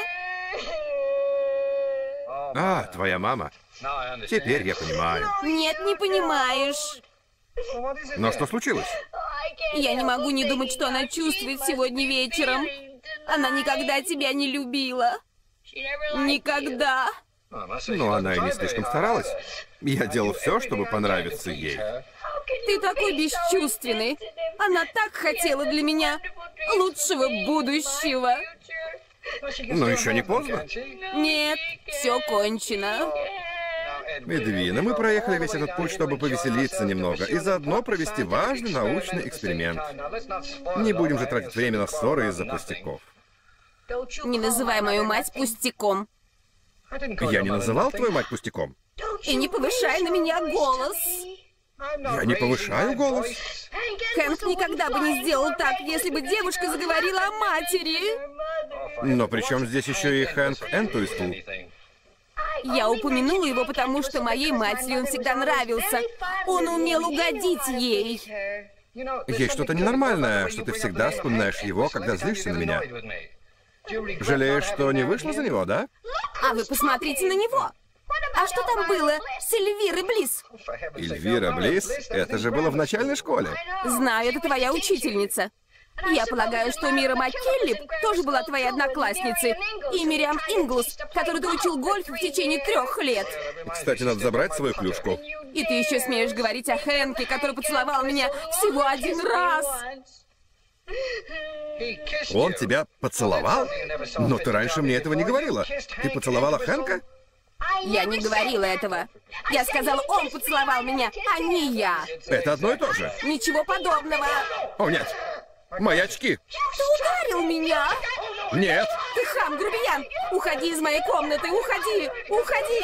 А, твоя мама. Теперь я понимаю. Нет, не понимаешь. Но что случилось? Я не могу не думать, что она чувствует сегодня вечером. Она никогда тебя не любила. Никогда. Но она и не слишком старалась. Я делал все, чтобы понравиться ей. Ты такой бесчувственный. Она так хотела для меня лучшего будущего. Но еще не поздно. Нет, все кончено. Эдвина, мы проехали весь этот путь, чтобы повеселиться немного и заодно провести важный научный эксперимент. Не будем же тратить время на ссоры из-за пустяков. Не называй мою мать пустяком. Я не называл твою мать пустяком. И не повышай на меня голос. Я не повышаю голос. Хэнк никогда бы не сделал так, если бы девушка заговорила о матери. Но при чем здесь еще и Хэнк Энтуистл? Я упомянула его, потому что моей матери он всегда нравился. Он умел угодить ей. Есть что-то ненормальное, что ты всегда вспоминаешь его, когда злишься на меня. Жалеешь, что не вышла за него, да? А вы посмотрите на него. А что там было с Эльвирой Блисс? Эльвира Блисс? Это же было в начальной школе. Знаю, это твоя учительница. Я полагаю, что Мира МакКеллип тоже была твоей одноклассницей. И Мириам Инглс, которую ты учил гольфу в течение трех лет. Кстати, надо забрать свою клюшку. И ты еще смеешь говорить о Хэнке, который поцеловал меня всего один раз. Он тебя поцеловал? Но ты раньше мне этого не говорила. Ты поцеловала Хэнка? Я не говорила этого. Я сказала, он поцеловал меня, а не я. Это одно и то же. Ничего подобного. О, нет. Мои очки. Ты ударил меня. Нет! Ты хам, грубиян! Уходи из моей комнаты! Уходи! Уходи!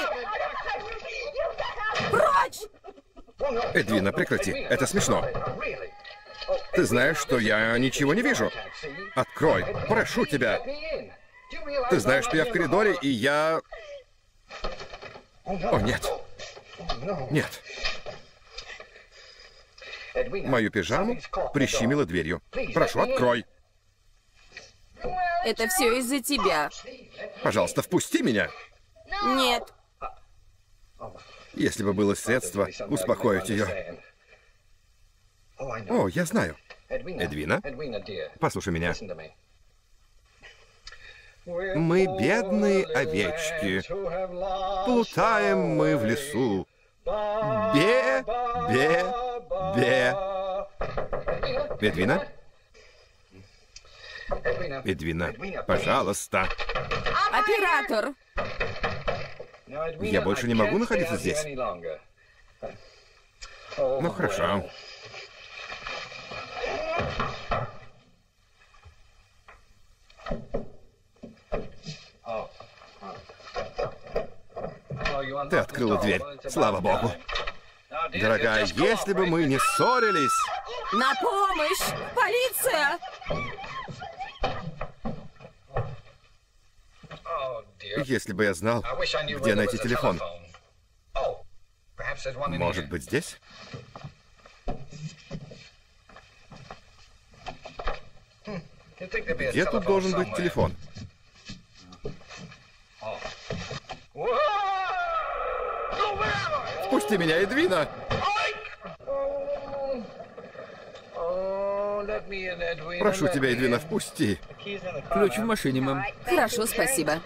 Прочь! Эдвина, прекрати. Это смешно. Ты знаешь, что я ничего не вижу. Открой. Прошу тебя. Ты знаешь, что я в коридоре, и я... О, нет. Нет. Мою пижаму прищемило дверью. Прошу, открой. Это все из-за тебя. Пожалуйста, впусти меня. Нет. Если бы было средство успокоить ее. О, я знаю. Эдвина, послушай меня. Мы бедные овечки. Плутаем мы в лесу. Бе, бе, бе. Эдвина? Эдвина, пожалуйста. Оператор! Я больше не могу находиться здесь. Ну, хорошо. Ты открыла дверь. Слава богу. Дорогая, если бы мы не ссорились... На помощь! Полиция! Если бы я знал, где найти телефон. Может быть, здесь? Где тут должен быть телефон? Впусти меня, Эдвина! Прошу тебя, Эдвина, впусти. Ключ в машине, мэм. Хорошо, спасибо.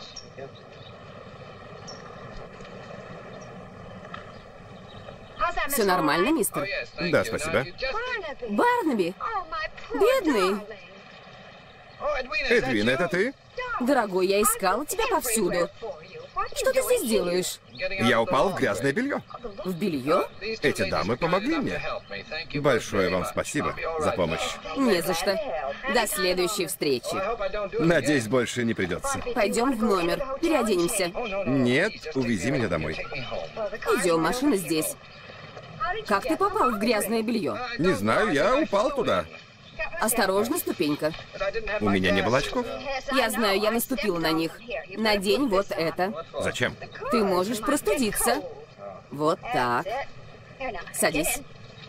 Все нормально, мистер? Да, спасибо. Барнаби! Бедный! Эдвина, это ты? Дорогой, я искала тебя повсюду. Что ты здесь делаешь? Я упал в грязное белье. В белье? Эти дамы помогли мне. Большое вам спасибо за помощь. Не за что. До следующей встречи. Надеюсь, больше не придется. Пойдем в номер, переоденемся. Нет, увези меня домой. Идем, машина здесь. Как ты попал в грязное белье? Не знаю, я упал туда. Осторожно, ступенька. У меня не было очков. Я знаю, я наступила на них. Надень вот это. Зачем? Ты можешь простудиться. Вот так. Садись.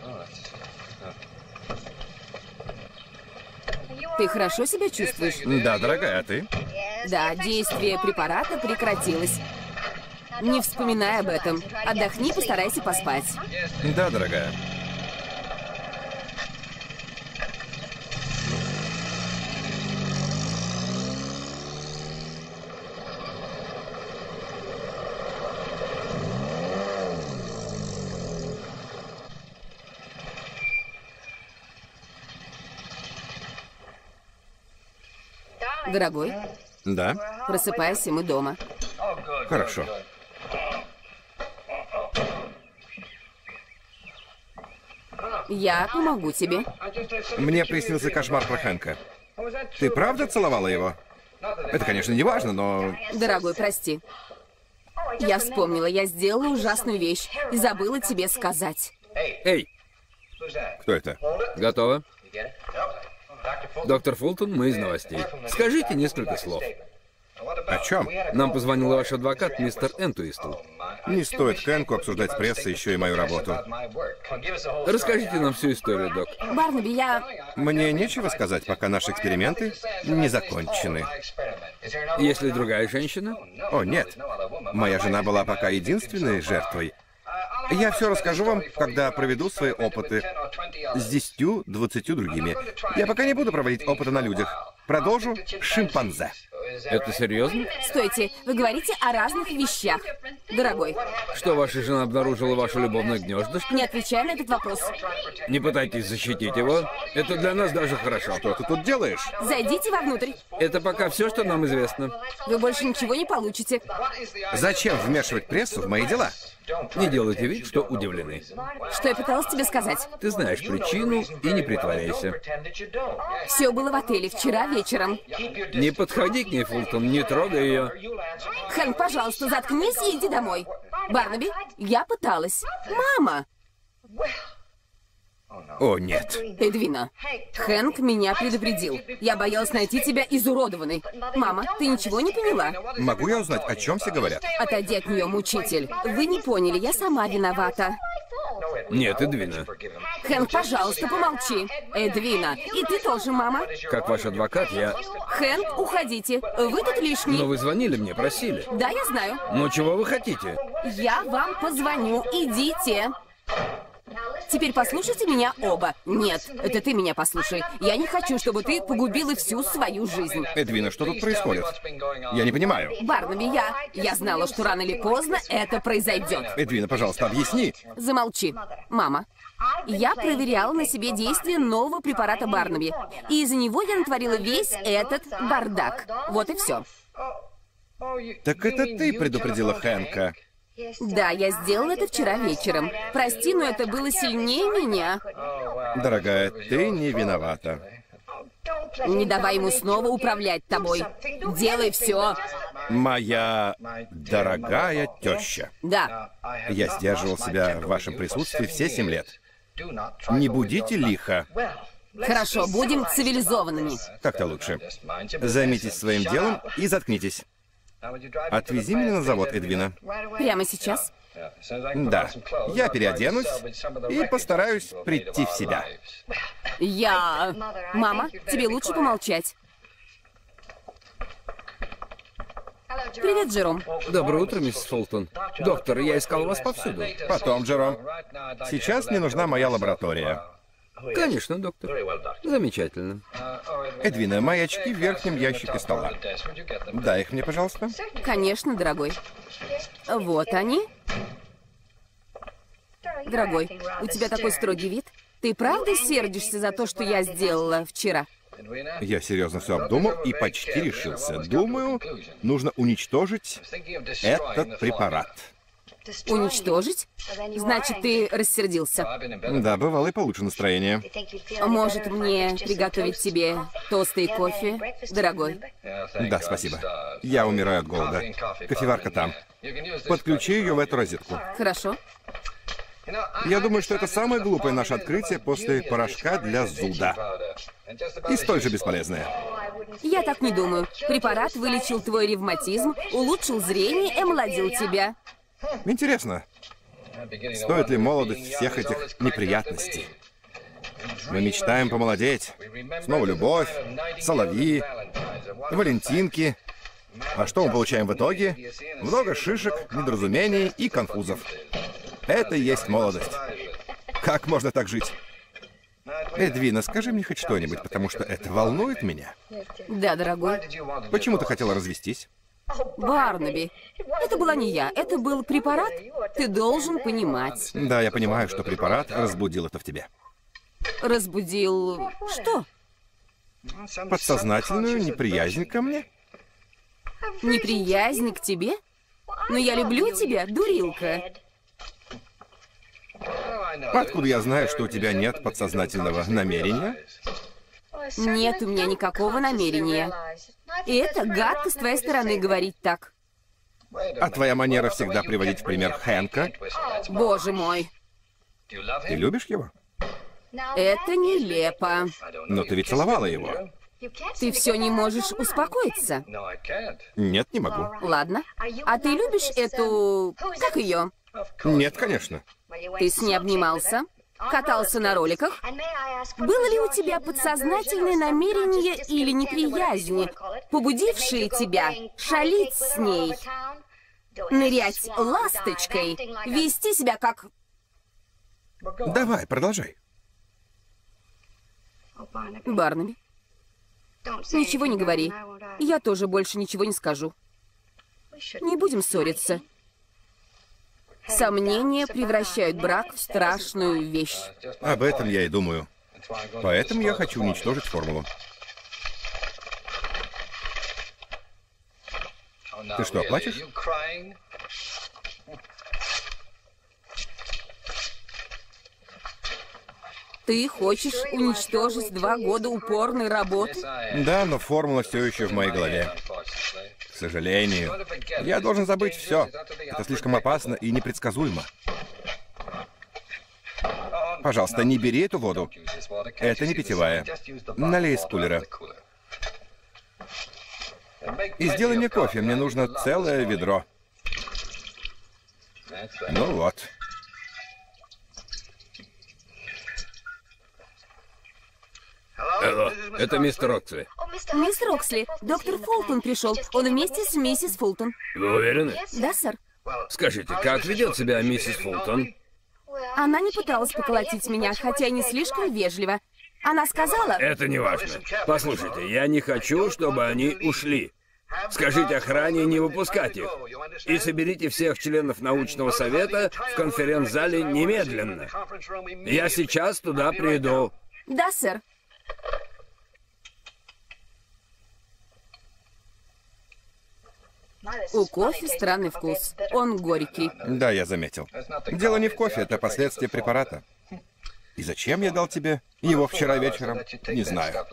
Ты хорошо себя чувствуешь? Да, дорогая, а ты? Да, действие препарата прекратилось. Не вспоминай об этом. Отдохни, постарайся поспать. Да, дорогая. Дорогой, Да? просыпайся, мы дома. Хорошо. Я помогу тебе. Мне приснился кошмар про Хэнка. Ты правда целовала его? Это, конечно, не важно, но... Дорогой, прости. Я вспомнила, я сделала ужасную вещь и забыла тебе сказать. Эй, Кто это? готово? Доктор Фултон, мы из новостей. Скажите несколько слов. О чем? Нам позвонил ваш адвокат, мистер Энтуистл. Не стоит Хэнку обсуждать с прессой еще и мою работу. Расскажите нам всю историю, док. Барнаби, я... Мне нечего сказать, пока наши эксперименты не закончены. Есть ли другая женщина? О, нет. Моя жена была пока единственной жертвой. Я все расскажу вам, когда проведу свои опыты с десятью-двадцатью другими. Я пока не буду проводить опыты на людях. Продолжу шимпанзе. Это серьезно? Стойте, вы говорите о разных вещах. Дорогой, Что, ваша жена обнаружила ваше любовное гнездышко? не отвечай на этот вопрос. Не пытайтесь защитить его. Это для нас даже хорошо. Что ты тут делаешь? Зайдите вовнутрь. Это пока все, что нам известно. Вы больше ничего не получите. Зачем вмешивать прессу в мои дела? Не делайте вид, что удивлены. Что я пыталась тебе сказать? Ты знаешь причину и не притворяйся. Все было в отеле вчера вечером. Не подходи к ней, Фултон, не трогай ее. Хэнк, пожалуйста, заткнись и иди домой. Барнаби, я пыталась. Мама! О, нет. Эдвина, Хэнк меня предупредил. Я боялась найти тебя изуродованной. Мама, ты ничего не поняла? Могу я узнать, о чем все говорят? Отойди от нее, мучитель. Вы не поняли, я сама виновата. Нет, Эдвина. Хэнк, пожалуйста, помолчи. Эдвина, и ты тоже, мама. Как ваш адвокат, я... Хэнк, уходите. Вы тут лишний. Но вы звонили мне, просили. Да, я знаю. Ну, чего вы хотите? Я вам позвоню. Идите. Теперь послушайте меня оба. Нет, это ты меня послушай. Я не хочу, чтобы ты погубила всю свою жизнь. Эдвина, что тут происходит? Я не понимаю. Барнаби, я... Я знала, что рано или поздно это произойдет. Эдвина, пожалуйста, объясни. Замолчи. Мама, я проверяла на себе действие нового препарата Барнаби. И из-за него я натворила весь этот бардак. Вот и все. Так это ты предупредила Хэнка? Да, я сделала это вчера вечером. Прости, но это было сильнее меня. Дорогая, ты не виновата. Не давай ему снова управлять тобой. Делай все. Моя дорогая теща. Да. Я сдерживал себя в вашем присутствии все семь лет. Не будите лихо. Хорошо, будем цивилизованными. Так-то лучше. Займитесь своим делом и заткнитесь. Отвези меня на завод, Эдвина. Прямо сейчас? Да. Я переоденусь и постараюсь прийти в себя. Я... Мама, тебе лучше помолчать. Привет, Джером. Доброе утро, мисс Фултон. Доктор, я искал вас повсюду. Потом, Джером. Сейчас мне нужна моя лаборатория. Конечно, доктор. Замечательно. Эдвина, мои очки в верхнем ящике стола. Дай их мне, пожалуйста. Конечно, дорогой. Вот они. Дорогой, у тебя такой строгий вид. Ты правда сердишься за то, что я сделала вчера? Я серьезно все обдумал и почти решился. Думаю, нужно уничтожить этот препарат. Уничтожить? Значит, ты рассердился. Да, бывало и получше настроение. Может, мне приготовить тебе тосты и кофе, дорогой? Да, спасибо. Я умираю от голода. Кофеварка там. Подключи ее в эту розетку. Хорошо. Я думаю, что это самое глупое наше открытие после порошка для зуда. И столь же бесполезное. Я так не думаю. Препарат вылечил твой ревматизм, улучшил зрение и омолодил тебя. Интересно, стоит ли молодость всех этих неприятностей? Мы мечтаем помолодеть. Снова любовь, соловьи, валентинки. А что мы получаем в итоге? Много шишек, недоразумений и конфузов. Это и есть молодость. Как можно так жить? Эдвина, скажи мне хоть что-нибудь, потому что это волнует меня. Да, дорогой. Почему ты хотела развестись? Барнаби, это была не я, это был препарат. Ты должен понимать. Да, я понимаю, что препарат разбудил это в тебе. Разбудил... что? Подсознательную неприязнь ко мне? Неприязнь к тебе? Но я люблю тебя, дурилка. Откуда я знаю, что у тебя нет подсознательного намерения? Нет у меня никакого намерения. И это гадко с твоей стороны говорить так. А твоя манера всегда приводить в пример Хэнка? Боже мой. Ты любишь его? Это нелепо. Но ты ведь целовала его. Ты все не можешь успокоиться. Нет, не могу. Ладно. А ты любишь эту... как ее? Нет, конечно. Ты с ней обнимался? Катался на роликах? Было ли у тебя подсознательное намерение или неприязнь, побудившие тебя шалить с ней, нырять ласточкой, вести себя как... Давай, продолжай. Барнаби, ничего не говори. Я тоже больше ничего не скажу. Не будем ссориться. Сомнения превращают брак в страшную вещь. Об этом я и думаю. Поэтому я хочу уничтожить формулу. Ты что, плачешь? Ты хочешь уничтожить два года упорной работы? Да, но формула все еще в моей голове. К сожалению. Я должен забыть все. Это слишком опасно и непредсказуемо. Пожалуйста, не бери эту воду. Это не питьевая. Налей из кулера. И сделай мне кофе. Мне нужно целое ведро. Ну вот. Алло, это мистер Оксли. Мистер Оксли, доктор Фултон пришел. Он вместе с миссис Фултон. Вы уверены? Да, сэр. Скажите, как ведет себя миссис Фултон? Она не пыталась поколотить меня, хотя и не слишком вежливо. Она сказала... Это не важно. Послушайте, я не хочу, чтобы они ушли. Скажите охране не выпускать их. И соберите всех членов научного совета в конференц-зале немедленно. Я сейчас туда приду. Да, сэр. У кофе странный вкус. Он горький. Да, я заметил. Дело не в кофе, это последствия препарата. И зачем я дал тебе его вчера вечером? Не знаю.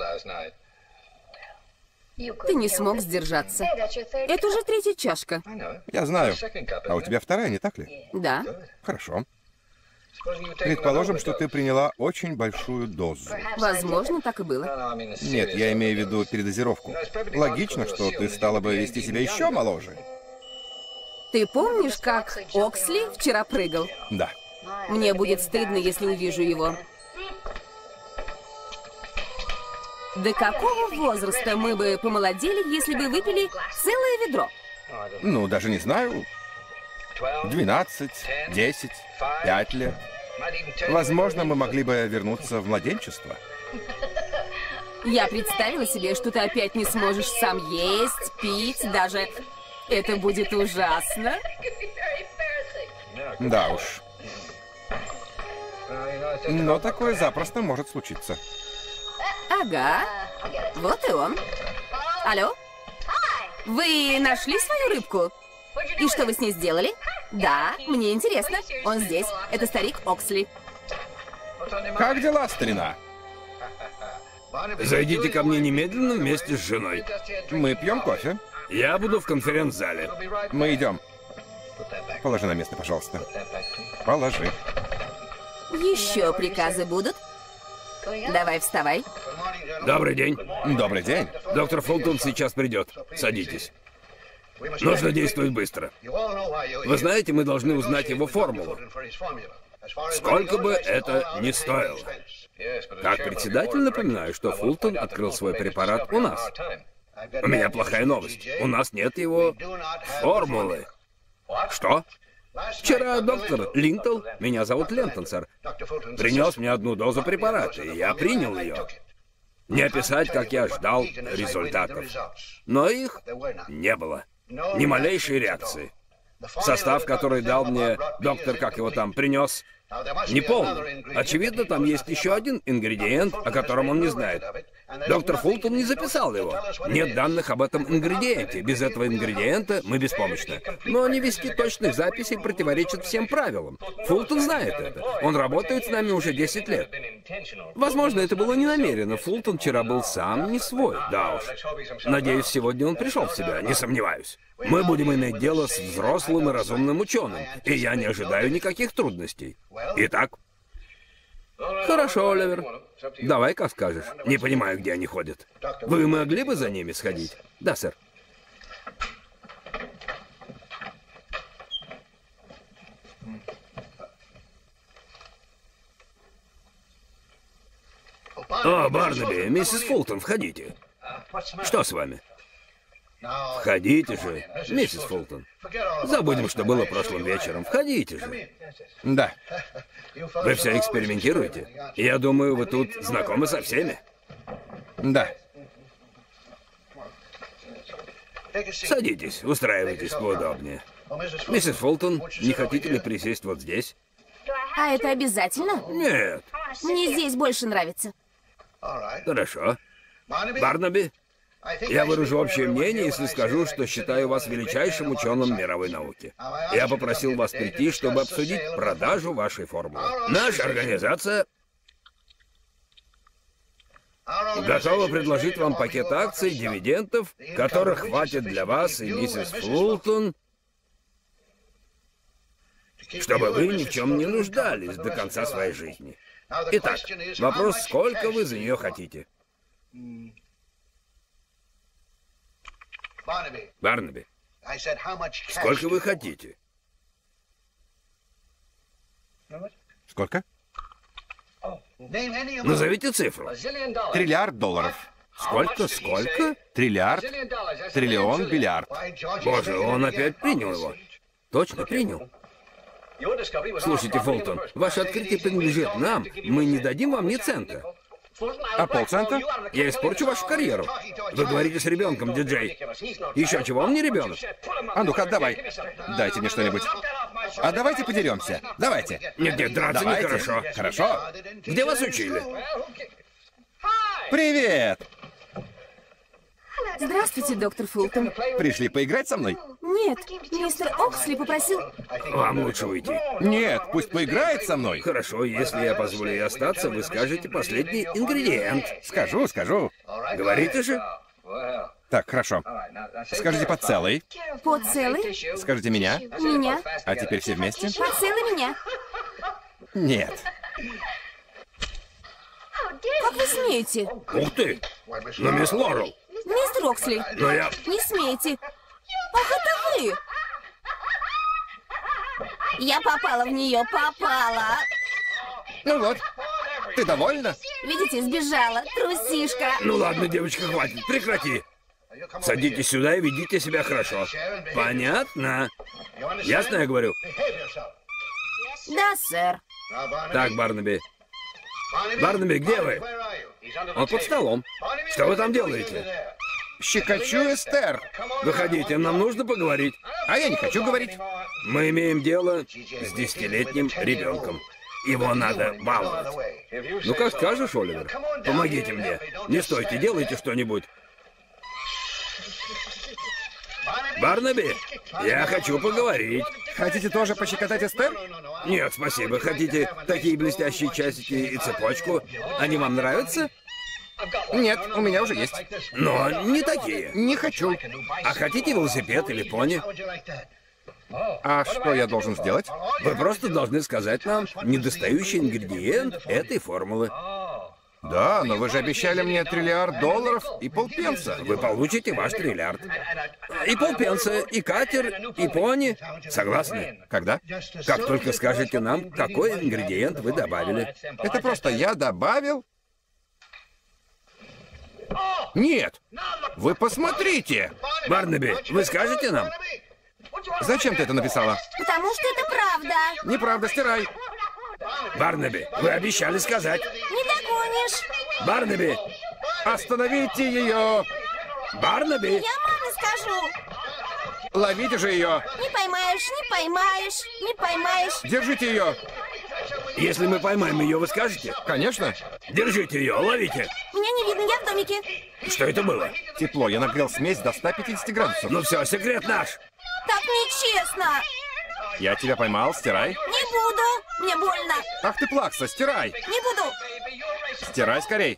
Ты не смог сдержаться. Это уже третья чашка. Я знаю. А у тебя вторая, не так ли? Да. Хорошо. Предположим, что ты приняла очень большую дозу. Возможно, так и было. Нет, я имею в виду передозировку. Логично, что ты стала бы вести себя еще моложе. Ты помнишь, как Оксли вчера прыгал? Да. Мне будет стыдно, если увижу его. До какого возраста мы бы помолодели, если бы выпили целое ведро? Ну, даже не знаю. двенадцать, десять, пять лет. Возможно, мы могли бы вернуться в младенчество. Я представила себе, что ты опять не сможешь сам есть, пить, даже... Это будет ужасно. Да уж. Но такое запросто может случиться. Ага. Вот и он. Алло? Вы нашли свою рыбку? И что вы с ней сделали? Да, мне интересно. Он здесь. Это старик Оксли. Как дела, старина? Зайдите ко мне немедленно вместе с женой. Мы пьем кофе. Я буду в конференц-зале. Мы идем. Положи на место, пожалуйста. Положи. Еще приказы будут? Давай, вставай. Добрый день. Добрый день. Доктор Фултон сейчас придет. Садитесь. Нужно действовать быстро. Вы знаете, мы должны узнать его формулу. Сколько бы это ни стоило. Как председатель напоминаю, что Фултон открыл свой препарат у нас. У меня плохая новость. У нас нет его формулы. Что? Вчера доктор Линтл, меня зовут Лентон, сэр, принес мне одну дозу препарата, и я принял ее. Не описать, как я ждал результатов. Но их не было. Ни малейшей реакции. Состав, который дал мне доктор, как его там, принес, не полный. Очевидно, там есть еще один ингредиент, о котором он не знает. Доктор Фултон не записал его. Нет данных об этом ингредиенте. Без этого ингредиента мы беспомощны. Но не вести точных записей противоречит всем правилам. Фултон знает это. Он работает с нами уже десять лет. Возможно, это было не намеренно. Фултон вчера был сам не свой. Да уж. Надеюсь, сегодня он пришел в себя, не сомневаюсь. Мы будем иметь дело с взрослым и разумным ученым, и я не ожидаю никаких трудностей. Итак... Хорошо, Оливер. Давай, как скажешь. Не понимаю, где они ходят. Вы могли бы за ними сходить? Да, сэр. О, Барнаби, миссис Фултон, входите. Что с вами? Входите же, миссис Фултон. Забудем, что было прошлым вечером. Входите же. Да. Вы все экспериментируете? Я думаю, вы тут знакомы со всеми. Да. Садитесь, устраивайтесь поудобнее. Миссис Фултон, не хотите ли присесть вот здесь? А это обязательно? Нет. Мне здесь больше нравится. Хорошо. Барнаби, я выражу общее мнение, если скажу, что считаю вас величайшим ученым мировой науки. Я попросил вас прийти, чтобы обсудить продажу вашей формулы. Наша организация Готовы предложить вам пакет акций, дивидендов, которых хватит для вас и миссис Фултон, чтобы вы ни в чем не нуждались до конца своей жизни. Итак, вопрос, сколько вы за нее хотите? Барнаби, сколько вы хотите? Сколько? Назовите цифру. Триллиард долларов. Сколько? Сколько? Триллиард, триллион, бильярд. Боже, он опять принял его. Точно принял. Слушайте, Фултон, ваше открытие принадлежит нам. Мы не дадим вам ни цента. А полцента? Я испорчу вашу карьеру. Вы говорите с ребенком, диджей. Еще чего, он не ребенок. А ну-ка, давай. Дайте мне что-нибудь. А давайте подеремся. Давайте. Нет-нет, драться Давайте. нехорошо. Хорошо. Где вас учили? Привет! Здравствуйте, доктор Фултон. Пришли поиграть со мной? Нет, мистер Оксли попросил... Вам лучше уйти. Нет, пусть поиграет со мной. Хорошо, если я позволю ей остаться, вы скажете последний ингредиент. Скажу, скажу. Говорите же. Так, хорошо. Скажите по целой. По целый? Скажите меня. Меня? А теперь все вместе? По целый меня. Нет. Как вы смеете? Ух ты! Но мисс Лорел. Мистер Оксли, Но я... не смейте. Ах, это вы! Я попала в нее, попала. Ну вот. Ты довольна? Видите, сбежала. Трусишка. Ну ладно, девочка, хватит, прекрати. Садитесь сюда и ведите себя хорошо. Понятно? Ясно я говорю? Да, сэр. Так, Барнаби. Барнаби, где вы? Он под столом. Что вы там делаете? Щекочу Эстер. Выходите, нам нужно поговорить. А я не хочу говорить. Мы имеем дело с десятилетним ребенком. Его надо баловать. Ну как скажешь, Оливер? Помогите мне. Не стойте, делайте что-нибудь. Барнаби, я хочу поговорить. Хотите тоже пощекотать Эстер? Нет, спасибо. Хотите такие блестящие часики и цепочку? Они вам нравятся? Нет, у меня уже есть. Но не такие. Не хочу. А хотите велосипед или пони? А что я должен сделать? Вы просто должны сказать нам недостающий ингредиент этой формулы. Да, но вы же обещали мне триллиард долларов и полпенса. Вы получите ваш триллиард. И полпенса, и катер, и пони. Согласны? Когда? Как только скажете нам, какой ингредиент вы добавили. Это просто я добавил? Нет! Вы посмотрите! Барнаби, вы скажете нам? Зачем ты это написала? Потому что это правда. Неправда, стирай. Барнаби, вы обещали сказать. Не догонишь. Барнаби! Остановите ее! Барнаби! Я маме скажу. Ловите же ее! Не поймаешь, не поймаешь, не поймаешь. Держите ее! Если мы поймаем ее, вы скажете? Конечно. Держите ее, ловите. Меня не видно, я в домике. Что это было? Тепло, я нагрел смесь до ста пятидесяти градусов. Ну все, секрет наш. Так нечестно. Я тебя поймал, стирай. Не буду. Мне больно. Ах ты плакса, стирай! Не буду. Стирай скорей.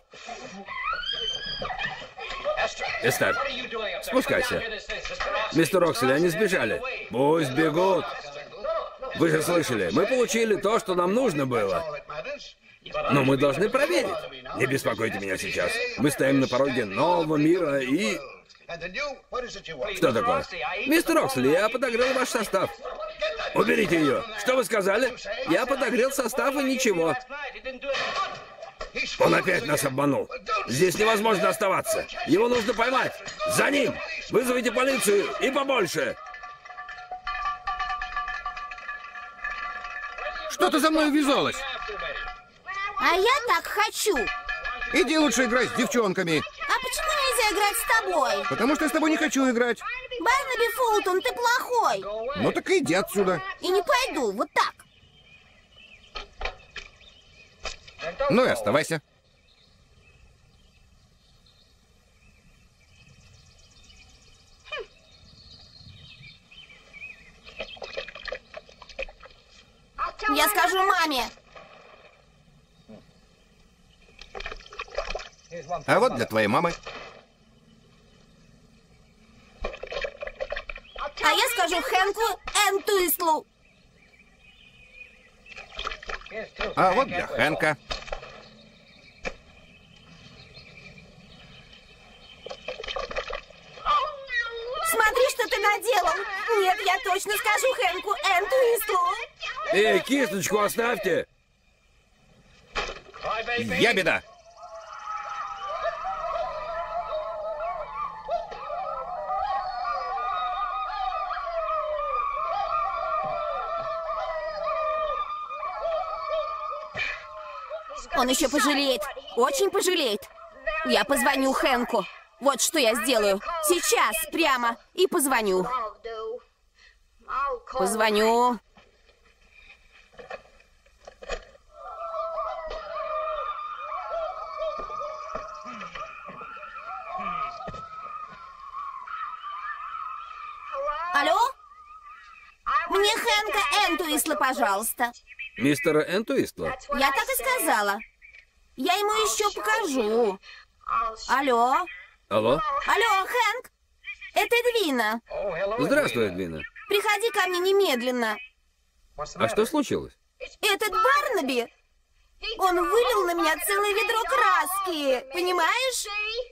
Эстер, спускайся. Мистер Оксли, они сбежали. Пусть бегут. Вы же слышали, мы получили то, что нам нужно было. Но мы должны проверить. Не беспокойте меня сейчас. Мы стоим на пороге нового мира и... Что такое? Мистер Оксли, я подогрел ваш состав. Уберите ее. Что вы сказали? Я подогрел состав и ничего. Он опять нас обманул. Здесь невозможно оставаться. Его нужно поймать. За ним! Вызовите полицию и побольше. Что ты за мной увязалась? А я так хочу. Иди лучше играй с девчонками. А почему нельзя играть с тобой? Потому что я с тобой не хочу играть. Барнаби Фултон, ты плохой. Ну так иди отсюда. И не пойду, вот так. Ну и оставайся. Я скажу маме. А вот для твоей мамы. А я скажу Хэнку Энтуистлу. А вот для Хэнка. Смотри, что ты наделал. Нет, я точно скажу Хэнку Энтуистлу. Эй, кисточку оставьте! Я беда. Он еще пожалеет. Очень пожалеет. Я позвоню Хэнку. Вот что я сделаю. Сейчас, прямо. И позвоню. Позвоню. Алло? Мне Хэнка Энтуисла, пожалуйста. Мистера Энтуистла? Я так и сказала. Я ему еще покажу. Алло? Алло? Алло, Хэнк? Это Эдвина. Здравствуй, Эдвина. Приходи ко мне немедленно. А что случилось? Этот Барнаби, он вылил на меня целое ведро краски. Понимаешь?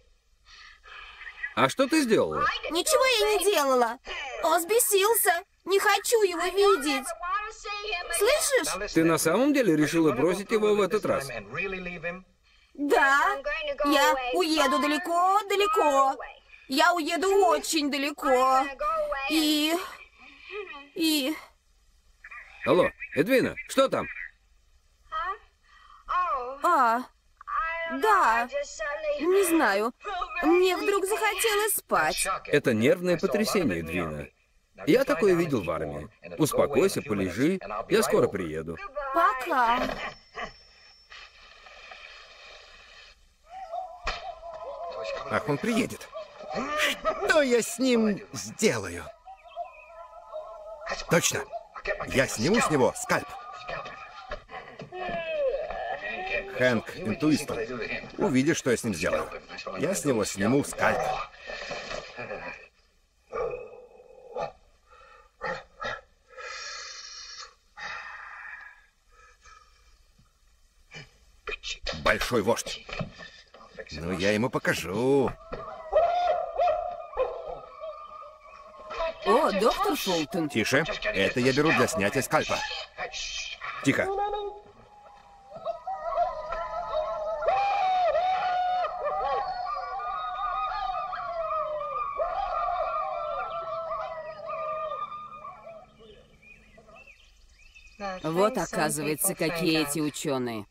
А что ты сделала? Ничего я не делала. Он взбесился. Не хочу его видеть. Слышишь? Ты на самом деле решила бросить его в этот раз? Да. Я уеду далеко-далеко. Я уеду очень далеко. И... И... Алло, Эдвина, что там? А, да. Не знаю. Мне вдруг захотелось спать. Это нервное потрясение, Эдвина. Я такое видел в армии. Успокойся, полежи. Я скоро приеду. Пока. Ах, он приедет. Что я с ним сделаю? Точно. Я сниму с него скальп. Хэнк Энтуистл. Увидишь, что я с ним сделаю. Я с него сниму скальп. Большой вождь. Ну, я ему покажу. О, доктор Фултон. Тише. Это я беру для снятия скальпа. Тихо. Вот, оказывается, какие эти ученые.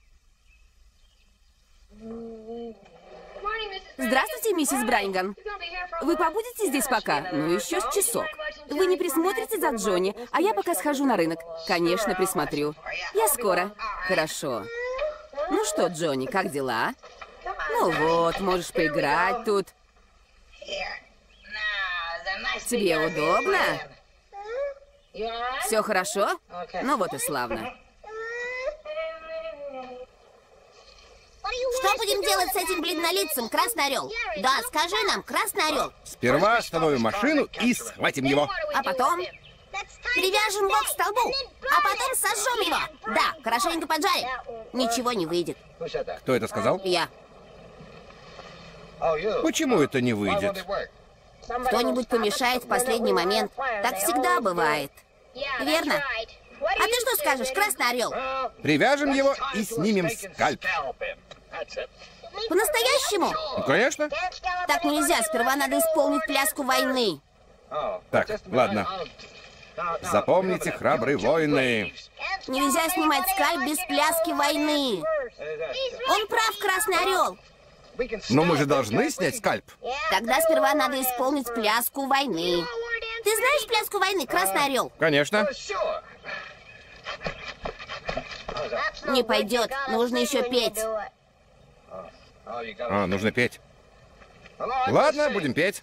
Здравствуйте, миссис Брайнган. Вы побудете здесь пока? Ну, еще с часок. Вы не присмотрите за Джонни, а я пока схожу на рынок. Конечно, присмотрю. Я скоро. Хорошо. Ну что, Джонни, как дела? Ну вот, можешь поиграть тут. Тебе удобно? Все хорошо? Ну вот и славно. Что будем делать с этим бледнолицым, Красный Орел? Да, скажи нам, Красный Орел. Сперва остановим машину и схватим его. А потом привяжем его к столбу, а потом сожжем его. Да, хорошенько поджарим. Ничего не выйдет. Кто это сказал? Я. Почему это не выйдет? Кто-нибудь помешает в последний момент. Так всегда бывает. Верно? А ты что скажешь, Красный Орел? Привяжем его и снимем скальп. По-настоящему? Ну, конечно. Так нельзя, сперва надо исполнить пляску войны. Так, ладно. Запомните, храбрые воины. Нельзя снимать скальп без пляски войны. Он прав, Красный Орел. Но мы же должны снять скальп. Тогда сперва надо исполнить пляску войны. Ты знаешь пляску войны, Красный Орел? Конечно. Не пойдет, нужно еще петь. А, нужно петь. Ладно, будем петь.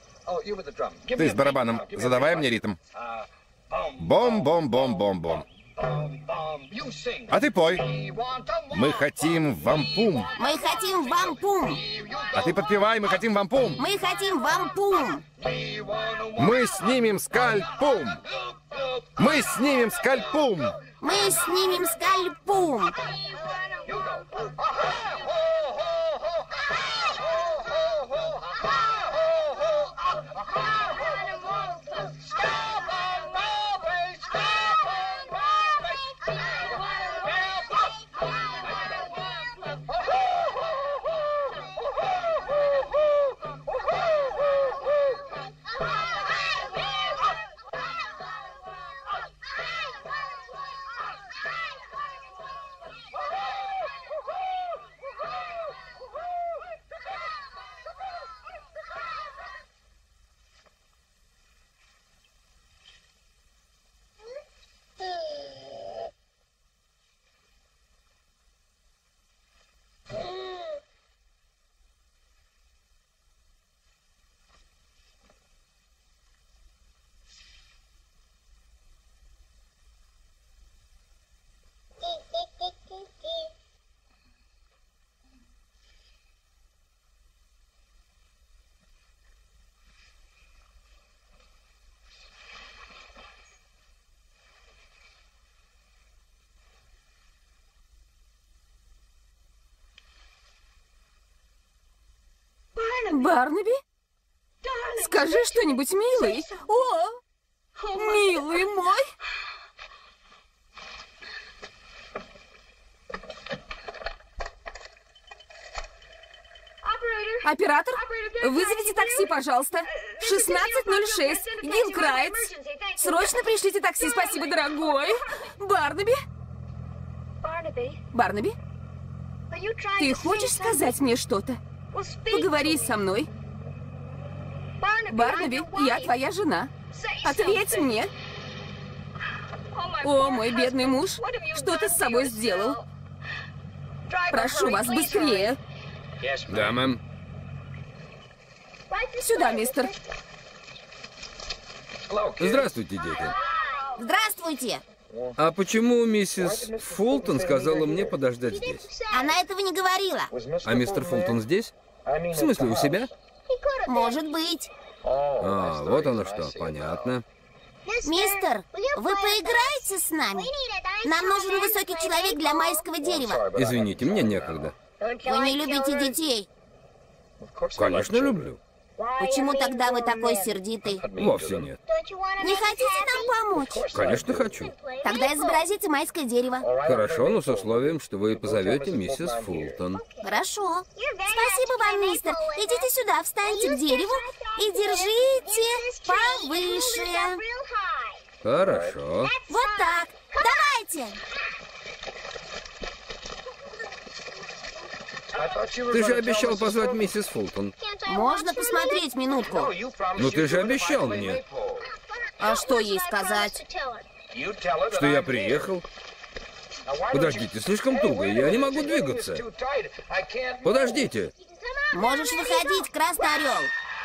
Ты с барабаном. Задавай мне ритм. Бом-бом-бом-бом-бом. А ты пой. Мы хотим вампум. Мы хотим вампум. А ты подпевай, мы хотим вампум. Мы хотим вампум. Мы снимем скальпум. Мы снимем скальпум. Мы снимем скальпум. Барнаби? Скажи что-нибудь, милый. О, милый мой. Оператор, вызовите такси, пожалуйста. шестнадцать ноль шесть, Гилкрайц. Срочно пришлите такси, спасибо, дорогой. Барнаби? Барнаби? Ты хочешь сказать мне что-то? Поговори со мной. Барнаби, я твоя жена. Ответь мне. О, мой бедный муж, что ты с собой сделал? Прошу вас, быстрее. Да, мэм. Сюда, мистер. Здравствуйте, дети. Здравствуйте. А почему миссис Фултон сказала мне подождать здесь? Она этого не говорила. А мистер Фултон здесь? В смысле, у себя? Может быть. А, вот оно что, понятно. Мистер, вы поиграете с нами? Нам нужен высокий человек для майского дерева. Извините, мне некогда. Вы не любите детей. Конечно, люблю. Почему тогда вы такой сердитый? Вовсе нет. Не хотите нам помочь? Конечно, хочу. Тогда изобразите майское дерево. Хорошо, но с условием, что вы позовете миссис Фултон. Хорошо. Спасибо вам, мистер. Идите сюда, встаньте к дереву и держите повыше. Хорошо. Вот так. Давайте. Ты же обещал позвать миссис Фултон. Можно посмотреть минутку? Ну ты же обещал мне, А что ей сказать? что я приехал. Подождите, слишком туго, я не могу двигаться. Подождите. Можешь выходить, Красный Орел.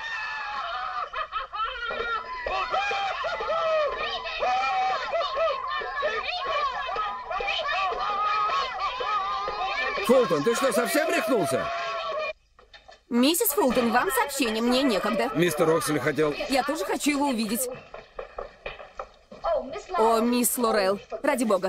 Фултон, ты что, совсем рехнулся? Миссис Фултон, вам сообщение, мне некогда. Мистер Оксли хотел... Я тоже хочу его увидеть. О, мисс Лорел, ради бога.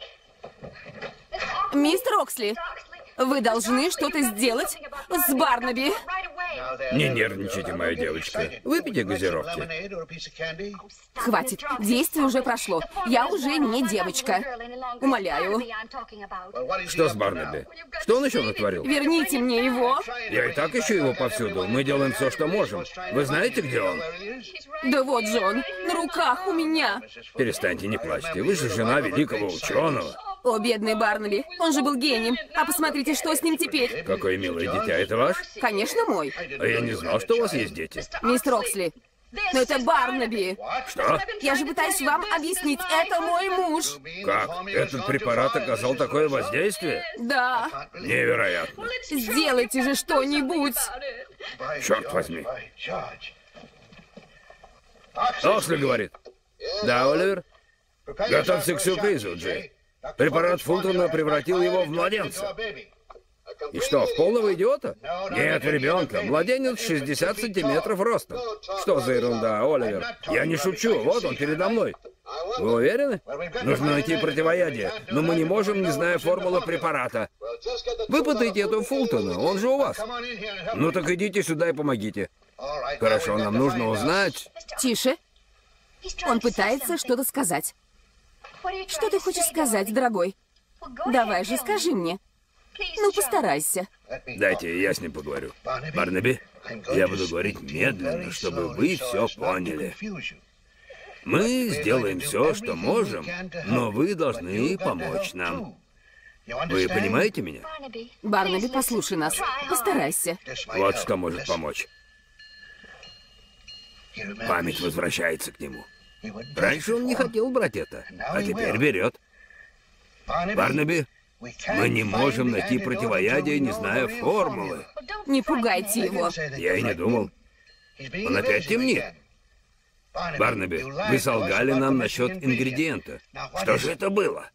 Мистер Оксли, вы должны что-то сделать с Барнаби. Не нервничайте, моя девочка. Выпейте газировки. Хватит, действие уже прошло. Я уже не девочка. Умоляю. Что с Барнаби? Что он еще натворил? Верните мне его. Я и так ищу его повсюду. Мы делаем все, что можем. Вы знаете, где он? Да вот же он, на руках у меня. Перестаньте, не плачьте. Вы же жена великого ученого. О, бедный Барнаби, он же был гением. А посмотрите, что с ним теперь. Какое милое дитя. Это ваш? Конечно, мой. А я не знал, что у вас есть дети. Мистер Оксли, но это Барнаби. Что? Я же пытаюсь вам объяснить, это мой муж. Как? Этот препарат оказал такое воздействие? Да. Невероятно. Сделайте же что-нибудь. Черт возьми. Оксли говорит. Да, Оливер? Готовься к сюрпризу, Джей. Препарат Фултона превратил его в младенца. И что, в полного идиота? Нет, в ребенка. Младенец шестьдесят сантиметров ростом. Что за ерунда, Оливер? Я не шучу. Вот он передо мной. Вы уверены? Нужно найти противоядие. Но мы не можем, не зная формулы препарата. Выпытайте это у Фултона, он же у вас. Ну так идите сюда и помогите. Хорошо, нам нужно узнать... Тише. Он пытается что-то сказать. Что ты хочешь сказать, дорогой? Давай же, скажи мне. Ну, постарайся. Дайте, я с ним поговорю. Барнаби, я буду говорить медленно, чтобы вы все поняли. Мы сделаем все, что можем, но вы должны помочь нам. Вы понимаете меня? Барнаби, послушай нас. Постарайся. Вот что может помочь. Память возвращается к нему. Раньше он не хотел брать это, а теперь берет. Барнаби, мы не можем найти противоядие, не зная формулы. Не пугайте его. Я и не думал. Он опять темнит. Барнаби, вы солгали нам насчет ингредиента. Что же это было?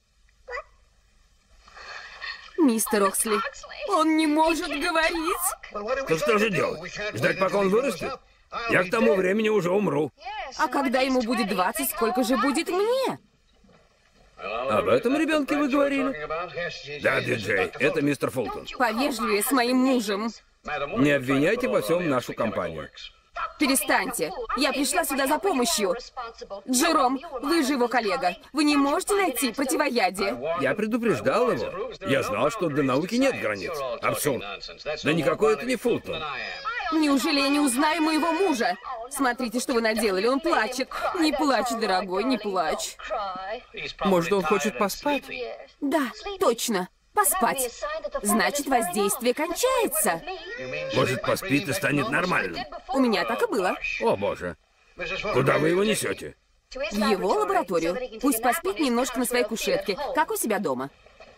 Мистер Оксли, он не может говорить. То что же делать? Ждать, пока он вырастет? Я к тому времени уже умру. А когда ему будет двадцать, сколько же будет мне? Об этом ребенке вы говорили? Да, диджей, это мистер Фултон. Повежливее с моим мужем. Не обвиняйте во всем нашу компанию. Перестаньте. Я пришла сюда за помощью. Джером, вы же его коллега. Вы не можете найти противоядие? Я предупреждал его. Я знал, что для науки нет границ. Абсурд. Да никакой это не Фултон. Неужели я не узнаю моего мужа? Смотрите, что вы наделали. Он плачет. Не плачь, дорогой, не плачь. Может, он хочет поспать? Да, точно. Поспать. Значит, воздействие кончается. Может, поспит и станет нормальным? У меня так и было. О, боже. Куда вы его несете? В его лабораторию. Пусть поспит немножко на своей кушетке, как у себя дома.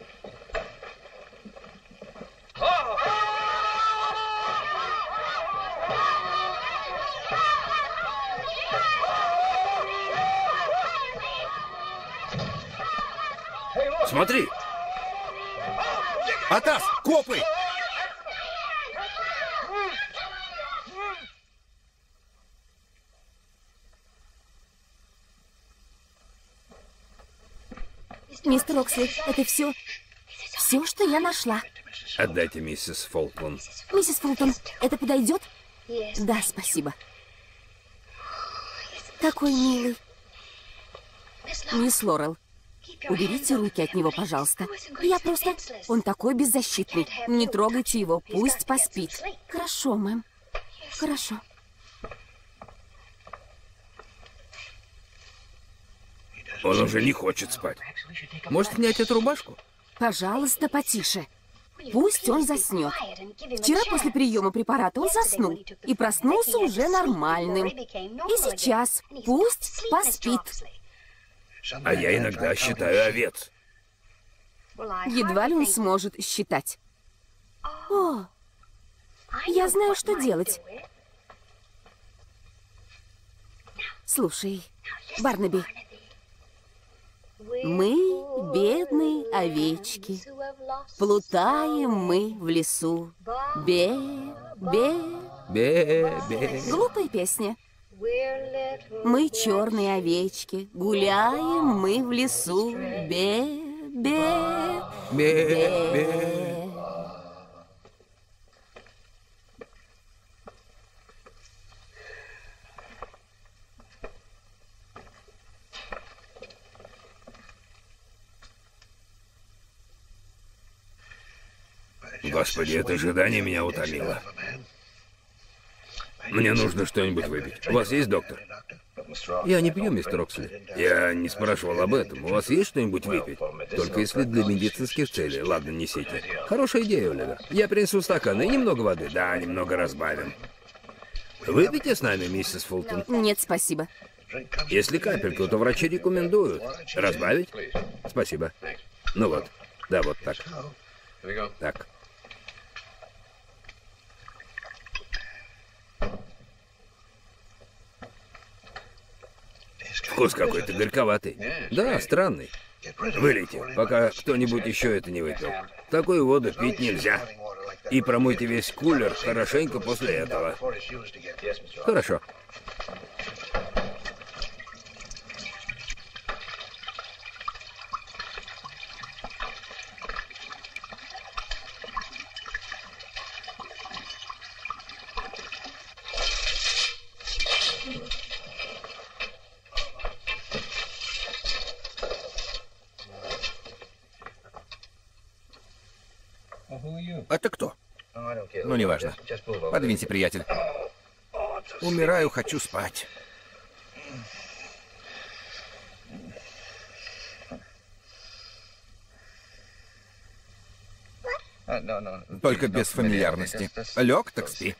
Смотри. Атас, копы! Мистер Оксли, это все, все, что я нашла. Отдайте миссис Фултон. Миссис Фултон, это подойдет? Да, спасибо. Такой милый. Мисс Лорел, уберите руки от него, пожалуйста. Я просто... Он такой беззащитный. Не трогайте его, пусть поспит. Хорошо, мэм. Хорошо. Он уже не хочет спать. Может, снять эту рубашку? Пожалуйста, потише. Пусть он заснет. Вчера после приема препарата он заснул и проснулся уже нормальным. И сейчас пусть поспит. А я иногда считаю овец. Едва ли он сможет считать. О, я знаю, что делать. Слушай, Барнаби, мы бедные овечки, плутаем мы в лесу. Бе, бе, бе, бе. Глупая песня. Мы черные овечки, гуляем мы в лесу. Бе, бе, бе, бе. Господи, это ожидание меня утомило. Мне нужно что-нибудь выпить. У вас есть, доктор? Я не пью, мистер Оксли. Я не спрашивал об этом. У вас есть что-нибудь выпить? Только если для медицинских целей. Ладно, несите. Хорошая идея, Оливер. Я принесу стаканы и немного воды. Да, немного разбавим. Выпейте с нами, миссис Фултон. Нет, спасибо. Если капельку, то врачи рекомендуют. Разбавить? Спасибо. Ну вот. Да, вот так. Так. Вкус какой-то горьковатый. Да, странный. Вылейте, пока кто-нибудь еще это не выпил. Такую воду пить нельзя. И промойте весь кулер хорошенько после этого. Хорошо. Это кто? Ну, неважно. Подвинься, приятель. Умираю, хочу спать. Только без фамильярности. Лег, так спи.